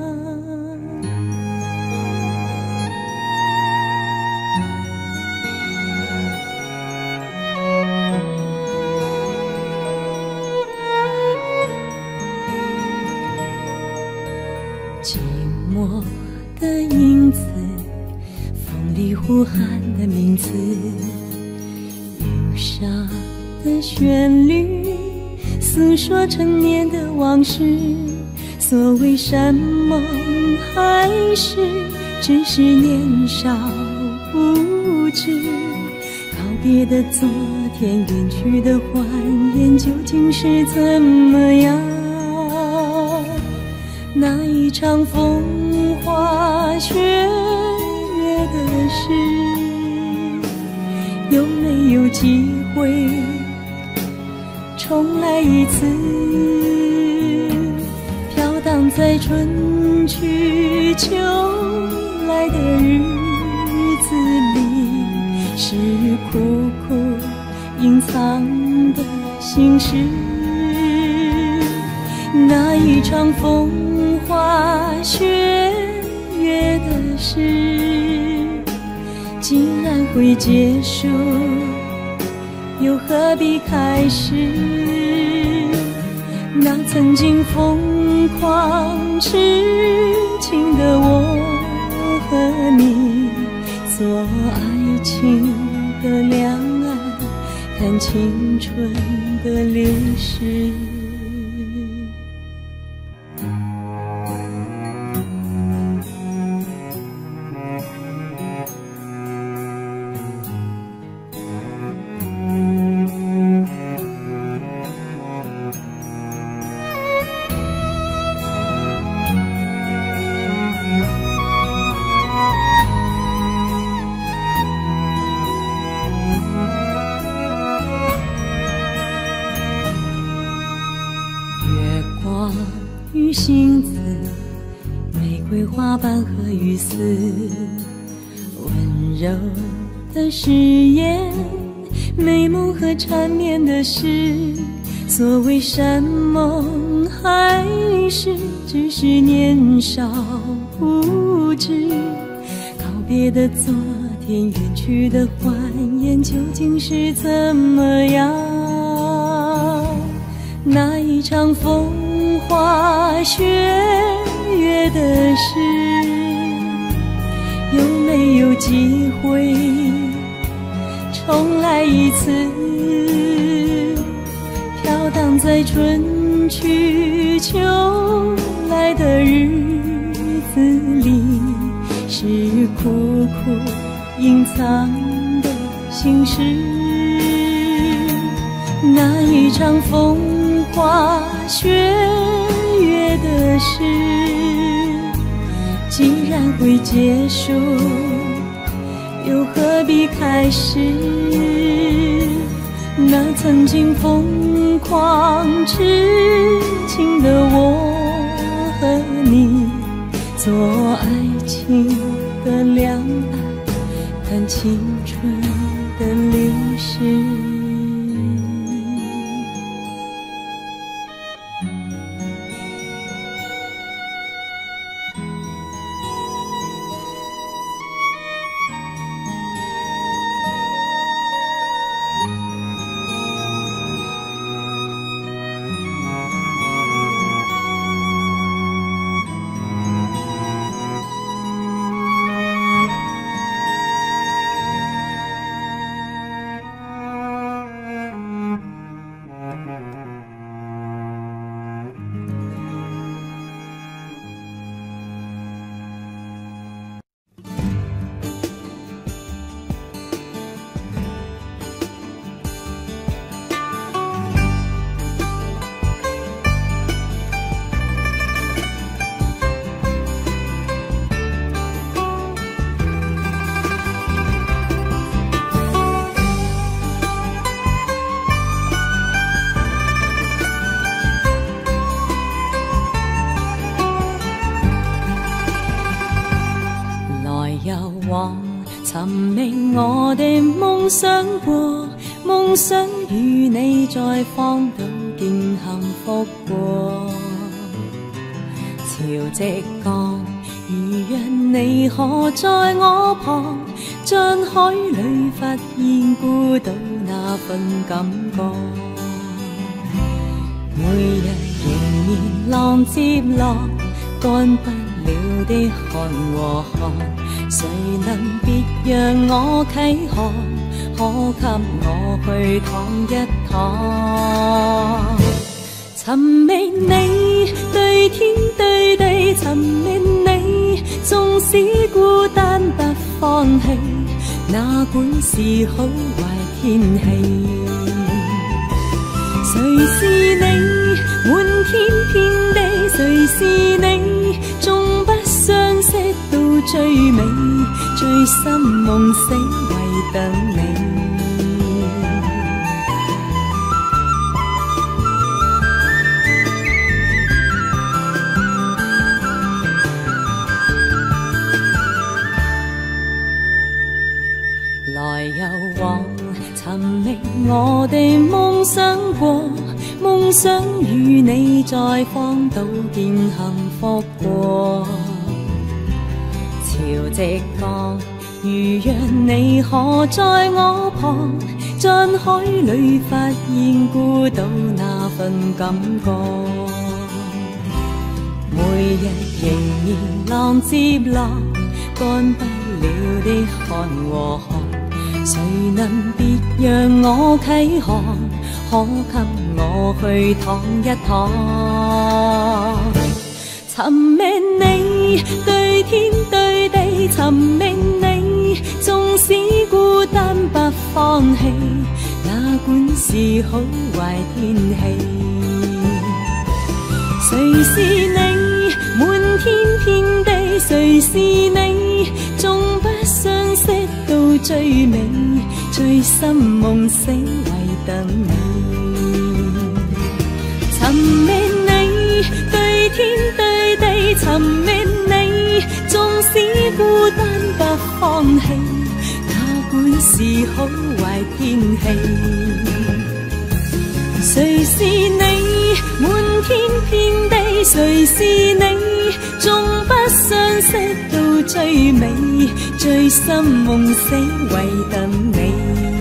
寂寞的影子，风里呼喊的名字，忧伤的旋律，诉说陈年的往事。所谓山盟海誓，只是年少无知。告别的昨天，远去的欢颜，究竟是怎么样？那一场风花雪月的事，有没有机会重来一次？飘荡在春去秋来的日子里，是苦苦隐藏的心事。那一场风花雪月的事，既然会结束，又何必开始？ 那曾经疯狂痴情的我和你，做爱情的两岸，看青春的流逝。与星子，玫瑰花瓣和雨丝，温柔的誓言，美梦和缠绵的诗。所谓山盟海誓，只是年少无知。告别的昨天，远去的欢颜，究竟是怎么样？那一场风花雪月的事，有没有机会重来一次？飘荡在春去秋来的日子里，是苦苦隐藏的心事。那一场风花雪月的事，既然会结束，又何必开始？那曾经疯狂痴情的我和你，做爱情的两岸，看青春的流逝。寻觅我的夢想過，夢想與你在荒島竟幸福過。潮汐降，如讓你可在我旁，像海裏發現孤島那份感覺。每日迎面浪接浪，乾不了的汗和汗，誰能別讓我啟航，可給我去趟一趟。尋覓你，對天對地尋覓你，縱使孤單不放棄，哪管是好壞天氣。誰是你？滿天遍地，誰是你？縱不相識到最尾，醉心夢死為等你。來又往，尋覓我哋夢想過，夢想與你在荒島見幸福過。潮汐降，如讓你可在我旁， 進海裏發現孤島那份感覺，每日仍然浪接浪，乾不了的汗和渴，誰能別讓我啟航，可給我去趟一趟。尋覓你，對天對地尋覓你，縱使孤單不放棄，哪管是好壞天氣。誰是你？滿天遍地誰是你？縱不相識到最尾，醉心夢死為等你。尋覓你，對天對地尋覓你，縱使孤單不放棄，哪管是好壞天氣。誰是你？滿天遍地誰是你？縱不相識到最尾，醉心夢死為等你。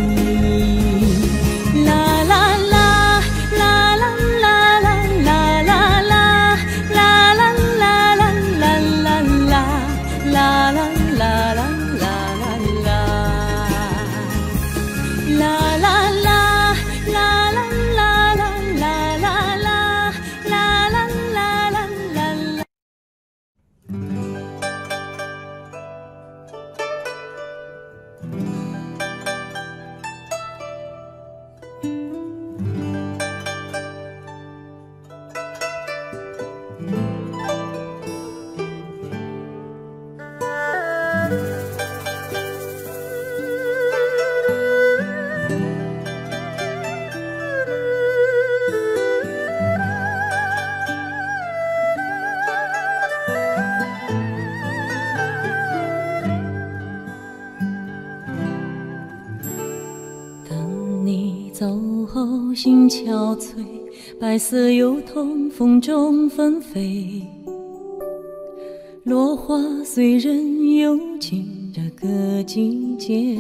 啦啦啦啦啦啦啦啦啦啦啦啦啦啦啦啦啦啦。心憔悴，白色油桐风中纷飞，落花随人游进这个季节。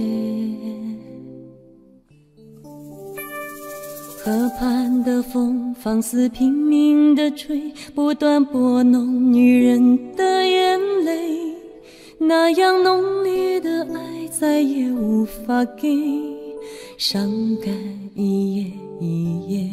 河畔的风放肆拼命地吹，不断拨弄女人的眼泪，那样浓烈的爱再也无法给，伤感一夜一夜。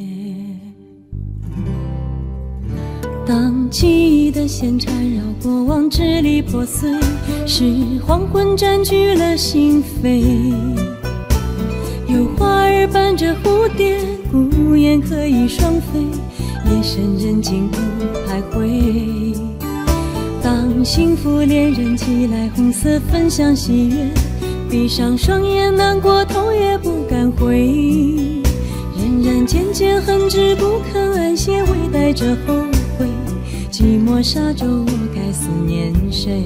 当记忆的线缠绕过往，支离破碎，是黄昏占据了心扉。有花儿伴着蝴蝶，孤雁可以双飞，夜深人静不徘徊。当幸福恋人寄来红色分享喜悦，闭上双眼难过头也不敢回，仍然渐渐恨之不肯安歇，微带着后悔，寂寞沙洲我该思念谁？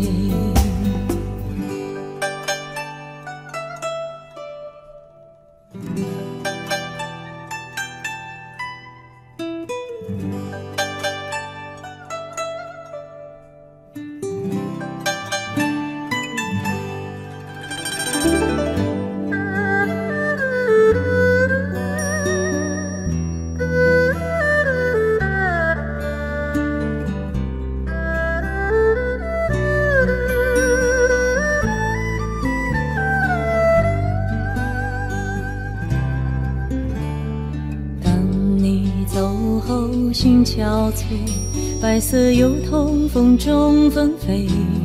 心憔悴，白色油桐风中纷飞，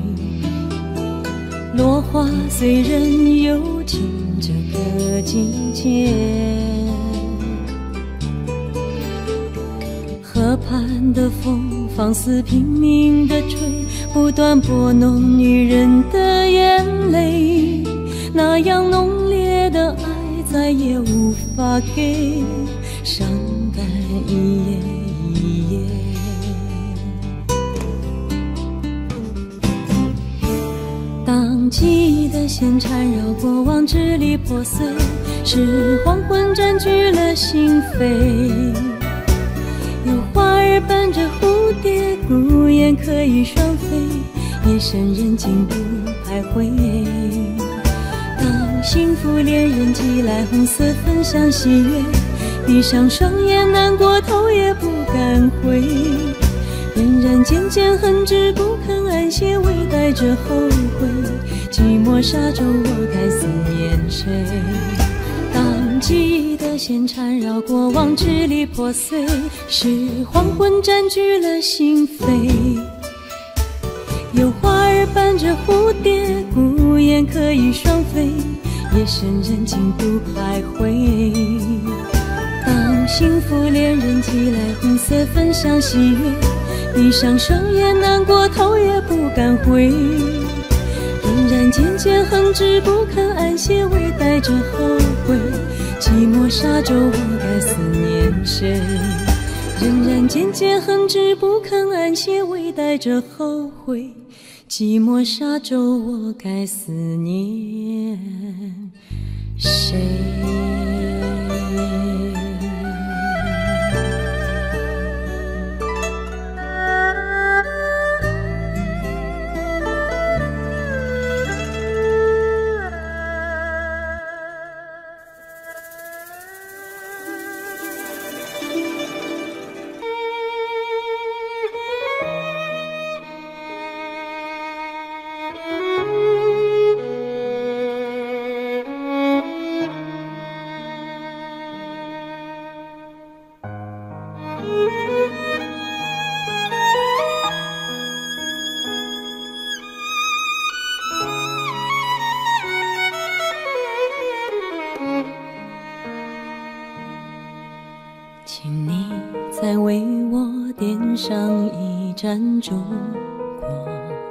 落花随人游进这个季节。河畔的风放肆拼命地吹，不断拨弄女人的眼泪，那样浓烈的爱再也无法给，伤感一夜一夜。当记忆的线缠绕过往，支离破碎，是黄昏占据了心扉。有花儿伴着蝴蝶，孤雁可以双飞，夜深人静不徘徊。当幸福恋人寄来红色分享喜悦，闭上双眼难过头也不敢回，仍然渐渐恒志不肯安歇，微带着后悔，寂寞沙洲我该思念谁？当记忆的线缠绕过往支离破碎，是黄昏占据了心扉，有花儿伴着蝴蝶，孤雁可以双飞，夜深人静独徘徊。当幸福恋人寄来红色分享喜悦，闭上双眼难过头也不敢回，仍然渐渐恒志不肯安歇，微带着后悔，寂寞沙洲我该思念谁？仍然渐渐恒志不肯安歇，微带着后悔，寂寞沙洲我该思念谁？请你再为我点上一盏烛光，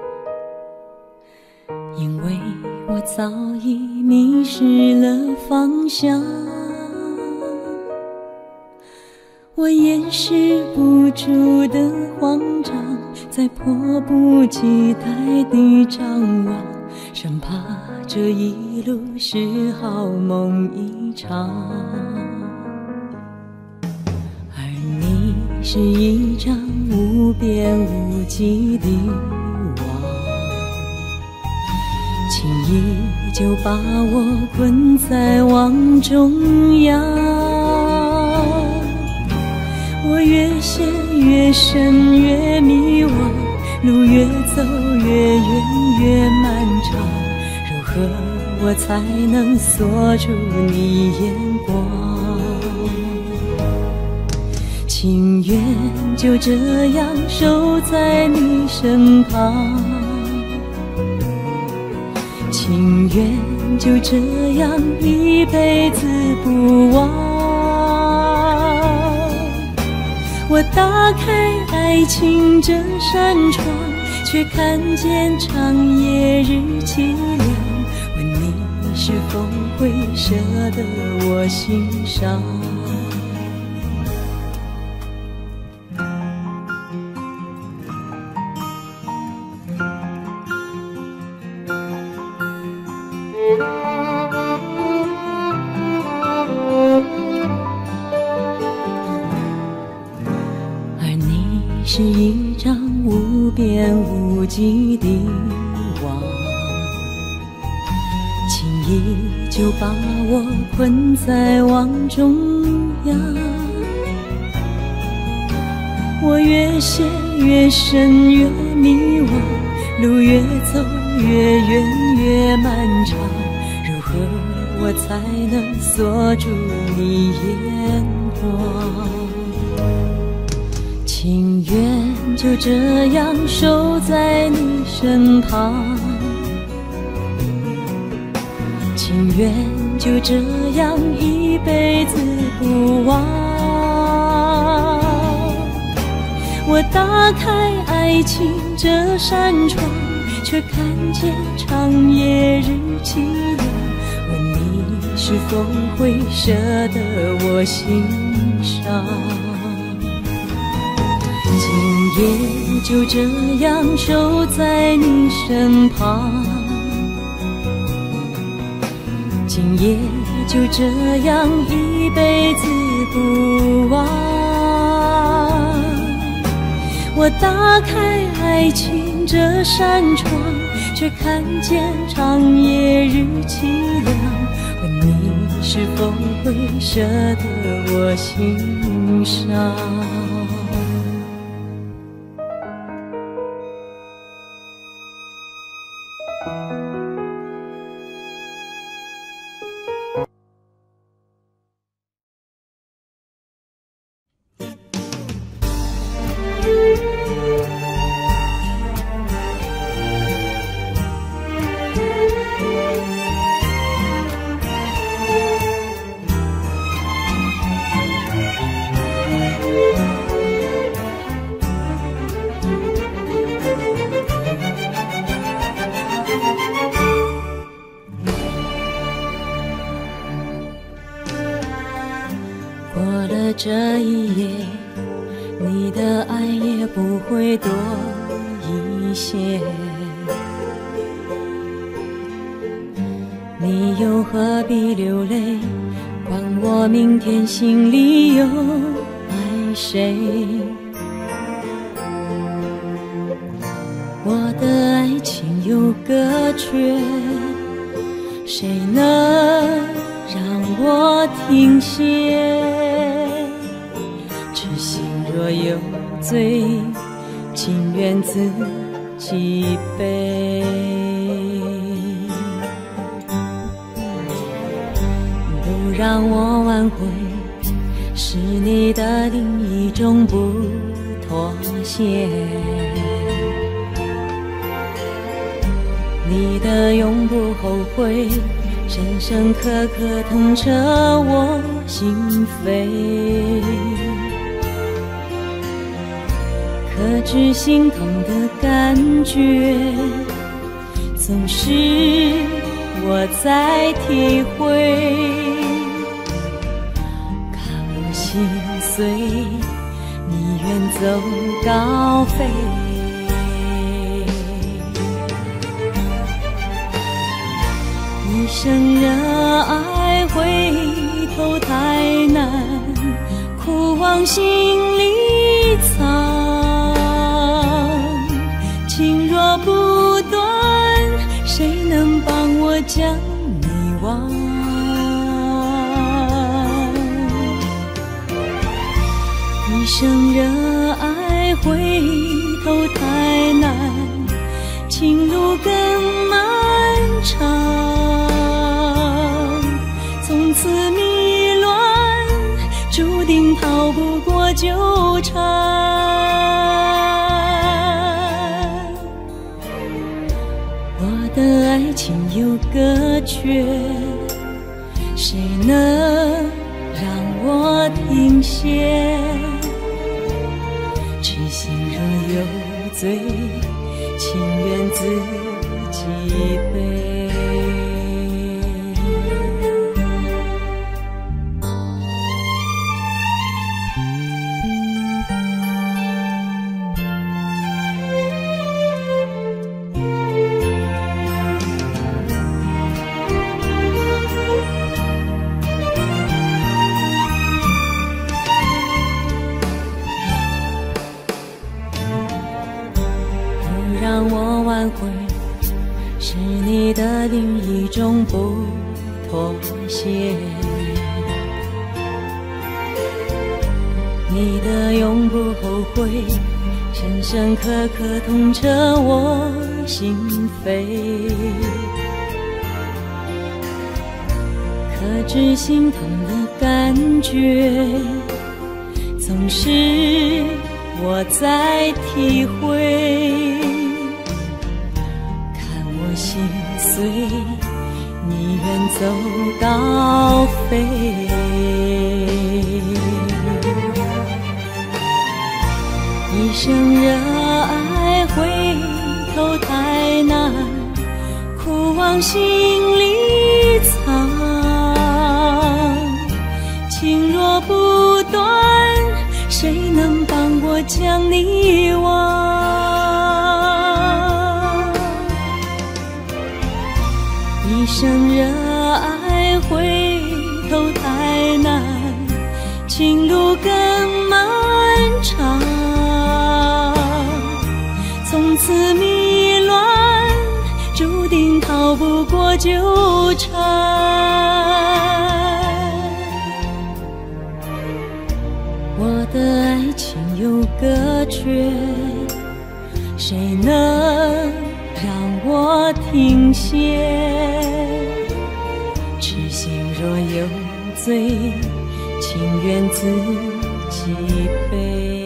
因为我早已迷失了方向，我掩饰不住的慌张，在迫不及待地张望，生怕这一路是好梦一场。是一张无边无际的网，轻易就把我困在网中央。我越陷越深越迷惘，路越走越远越漫长，如何我才能锁住你眼光？情愿就这样守在你身旁，情愿就这样一辈子不忘。我打开爱情这扇窗，却看见长夜日凄凉，问你是否会舍得我心伤？是一张无边无际的网，轻易就把我困在网中央。我越陷越深越迷惘，路越走越远越漫长，如何我才能锁住你眼光？情愿就这样守在你身旁，情愿就这样一辈子不忘。我打开爱情这扇窗，却看见长夜日凄凉，问你是否会舍得我心伤？今夜就这样守在你身旁，今夜就这样一辈子不忘。 我打开爱情这扇窗，却看见长夜日凄凉。问你是否会舍得我心伤？ 这一夜，你的爱也不会多一些，你又何必流泪？管我明天心里有爱谁？我的爱情有个缺，谁能让我停歇？若有罪，情愿自己背。不让我挽回，是你的另一种不妥协。你的永不后悔，深深刻刻痛彻我心扉。可知心痛的感觉，总是我在体会。看我心碎，你远走高飞。一生热爱回头太难，苦往心里藏。情若不断，谁能帮我将你忘？一生热爱回头太难，情路更漫长。从此迷乱，注定逃不过纠缠。我的爱情有个缺，谁能让我停歇？痴心若有罪，情愿自己背。让我挽回，是你的另一种不妥协。你的永不后悔，深深刻刻痛彻我心扉。可知心痛的感觉，总是我在体会。心碎，你远走高飞。一生热爱回头太难，苦往心里藏。情若不断，谁能帮我将你忘？一生热爱回头太难，情路更漫长。 逃不过纠缠。我的爱情有个缺，谁能让我停歇？痴心若有罪，情愿自己背。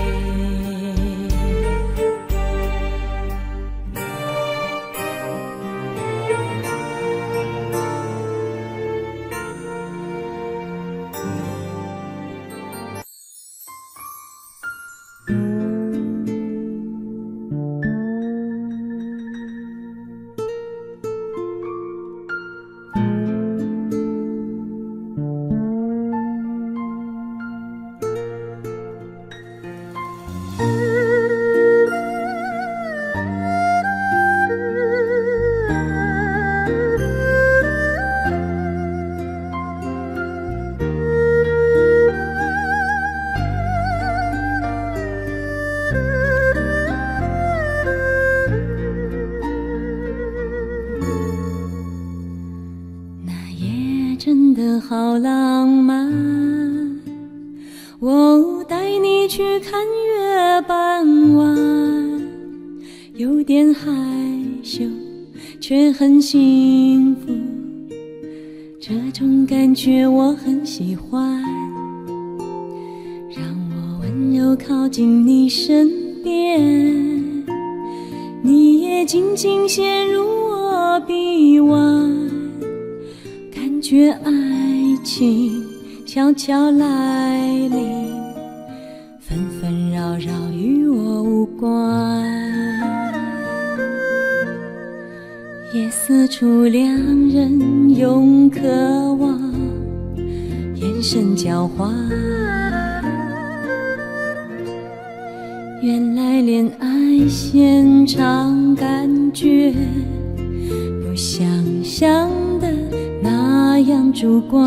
真的好浪漫，我带你去看月傍晚，有点害羞却很幸福，这种感觉我很喜欢，让我温柔靠近你身边，你也静静陷入我臂弯，感觉爱情悄悄来临，纷纷扰扰与我无关。夜色处两人用渴望眼神交换，原来恋爱现场感觉不像想的那样主观。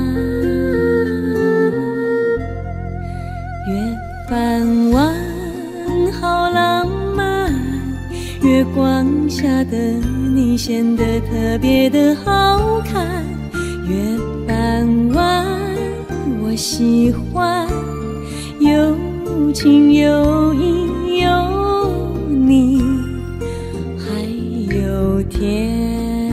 月傍晚好浪漫，月光下的你显得特别的好看。月傍晚我喜欢，有情有义有你还有天。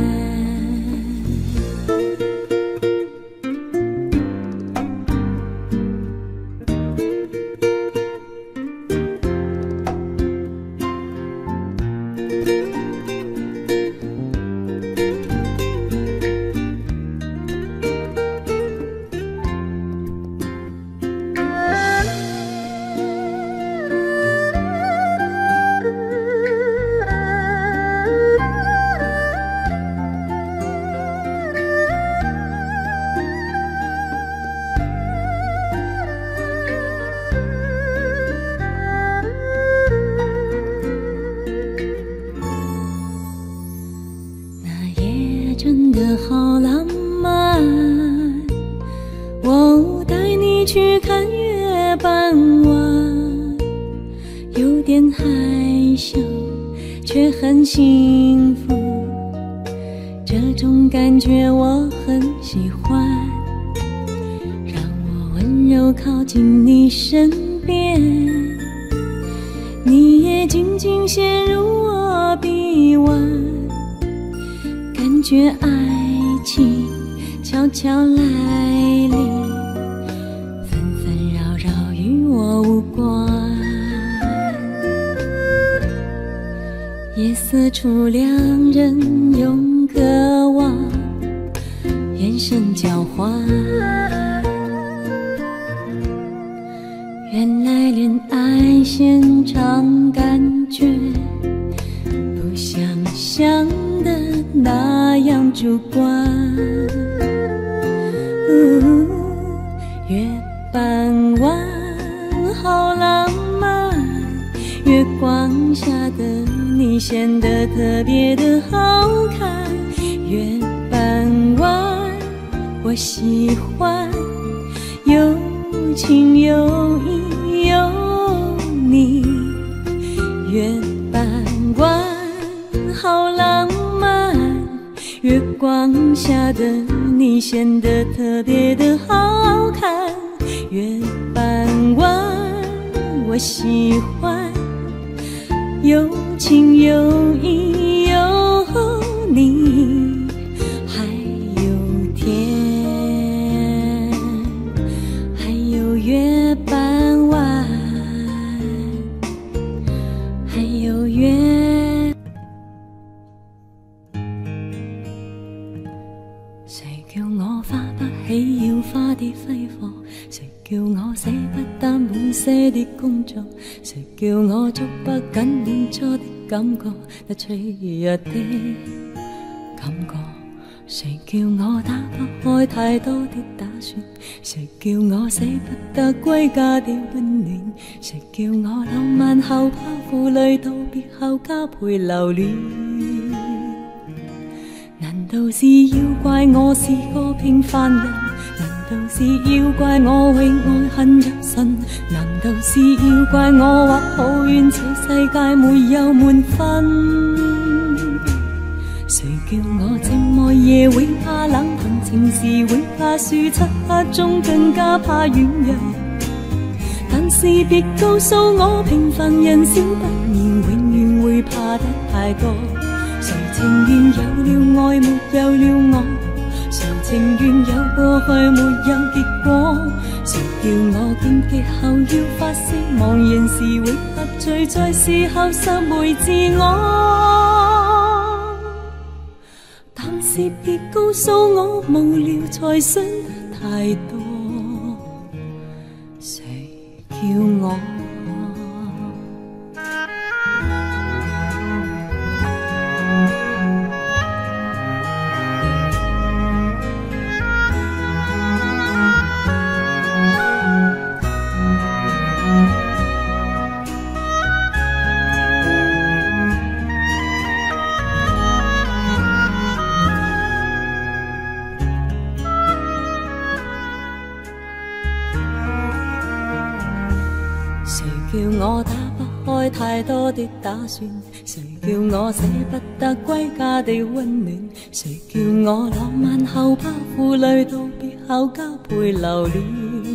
真的好浪漫，我带你去看月傍晚，有点害羞却很幸福，这种感觉我很喜欢，让我温柔靠近你身边，你也静静陷入我臂弯，感觉爱情悄悄来临，纷纷扰扰与我无关。夜色处两人用渴望眼神交换，原来恋爱现场感觉不像想的那样主观。哦，月傍晚好浪漫，月光下的你显得特别的好看。月傍晚我喜欢，有情有义有你。月傍晚好浪漫， 月光下的你显得特别的好看，月半弯我喜欢，有情有义有你，还有天，还有月半弯，还有月。谁叫我花不起要花的揮霍？誰叫我寫不單滿些的工作？誰叫我捉不緊戀初的感覺，那脆弱的感覺？誰叫我打不開太多的打算？誰叫我捨不得歸家的溫暖？誰叫我浪漫後拋負淚，道別後加倍留戀？難道是要怪我是個平凡人？難道是要怪我為愛恨入神？難道是要怪我或抱怨這世界沒有滿分？誰叫我寂寞夜會怕冷，談情時會怕輸，漆黑中更加怕軟弱？但是別告訴我平凡人少不免永遠會怕得太多。誰情願有了愛沒有了我？誰情願有過去沒有結果？誰叫我荊棘後要發聲，茫然時會喝醉，在事後拾回自我？但是別告訴我無聊才想得太多，誰叫我？誰叫我打不開太多的打算？誰叫我捨不得歸家的溫暖？誰叫我浪漫後拋負淚，道別後加倍留戀？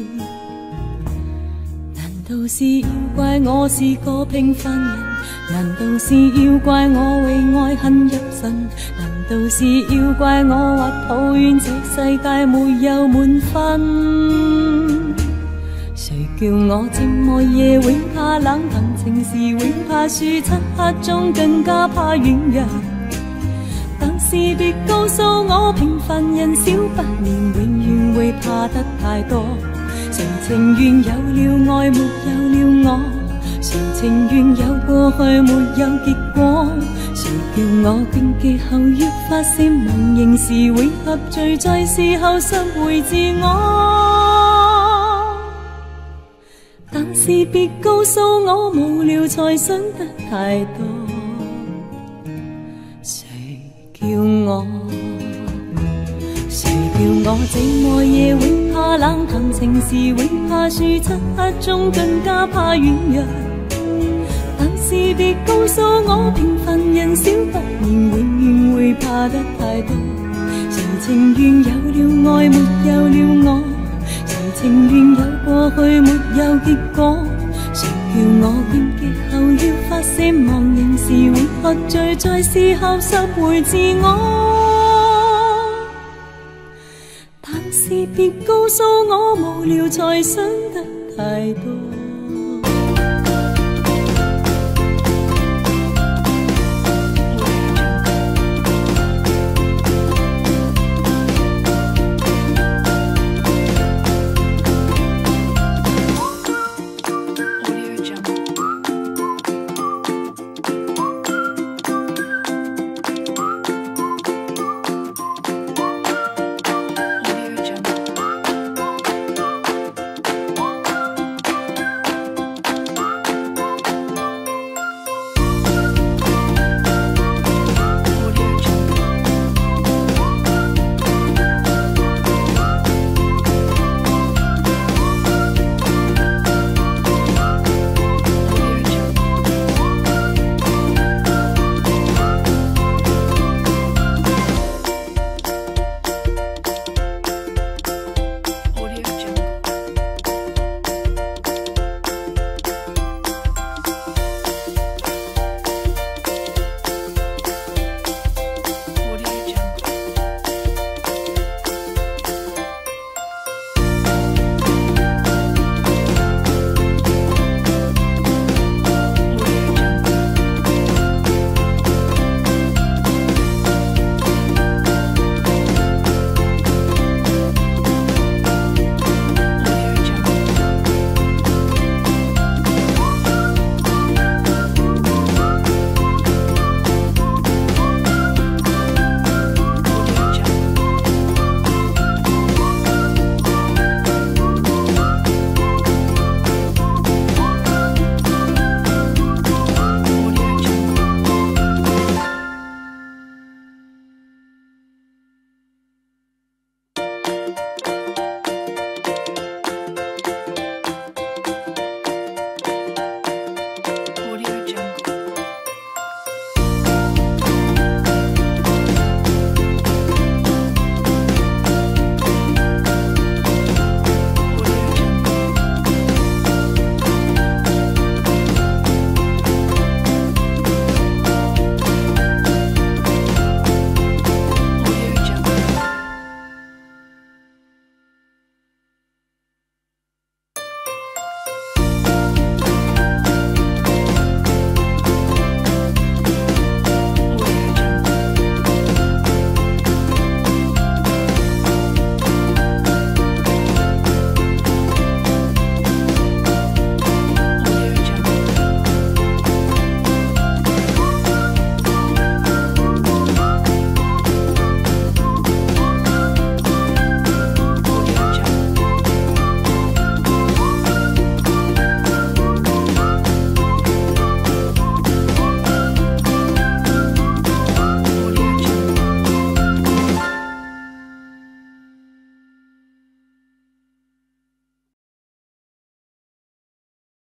難道是要怪我是個平凡人？難道是要怪我為愛恨入神？難道是要怪我或抱怨這世界沒有滿分？誰叫我寂寞夜會怕冷，談情時會怕輸，漆黑中更加怕軟弱？但是別告訴我平凡人少不免永遠會怕得太多。誰情願有了愛沒有了我？誰情願有過去沒有結果？誰叫我荊棘後要發聲，茫然時會喝醉，在事後拾回自我？但是別告訴我無聊才想得太多，誰叫我？誰叫我寂寞夜會怕冷，談情時會怕輸，漆黑中更加怕軟弱？但是別告訴我平凡人少不免永遠會怕得太多。誰情願有了愛沒有了我？誰情願有過去沒有結果？誰叫我荊棘後要發聲，茫然時會喝醉，在事後拾回自我？但是別告訴我無聊才想得太多。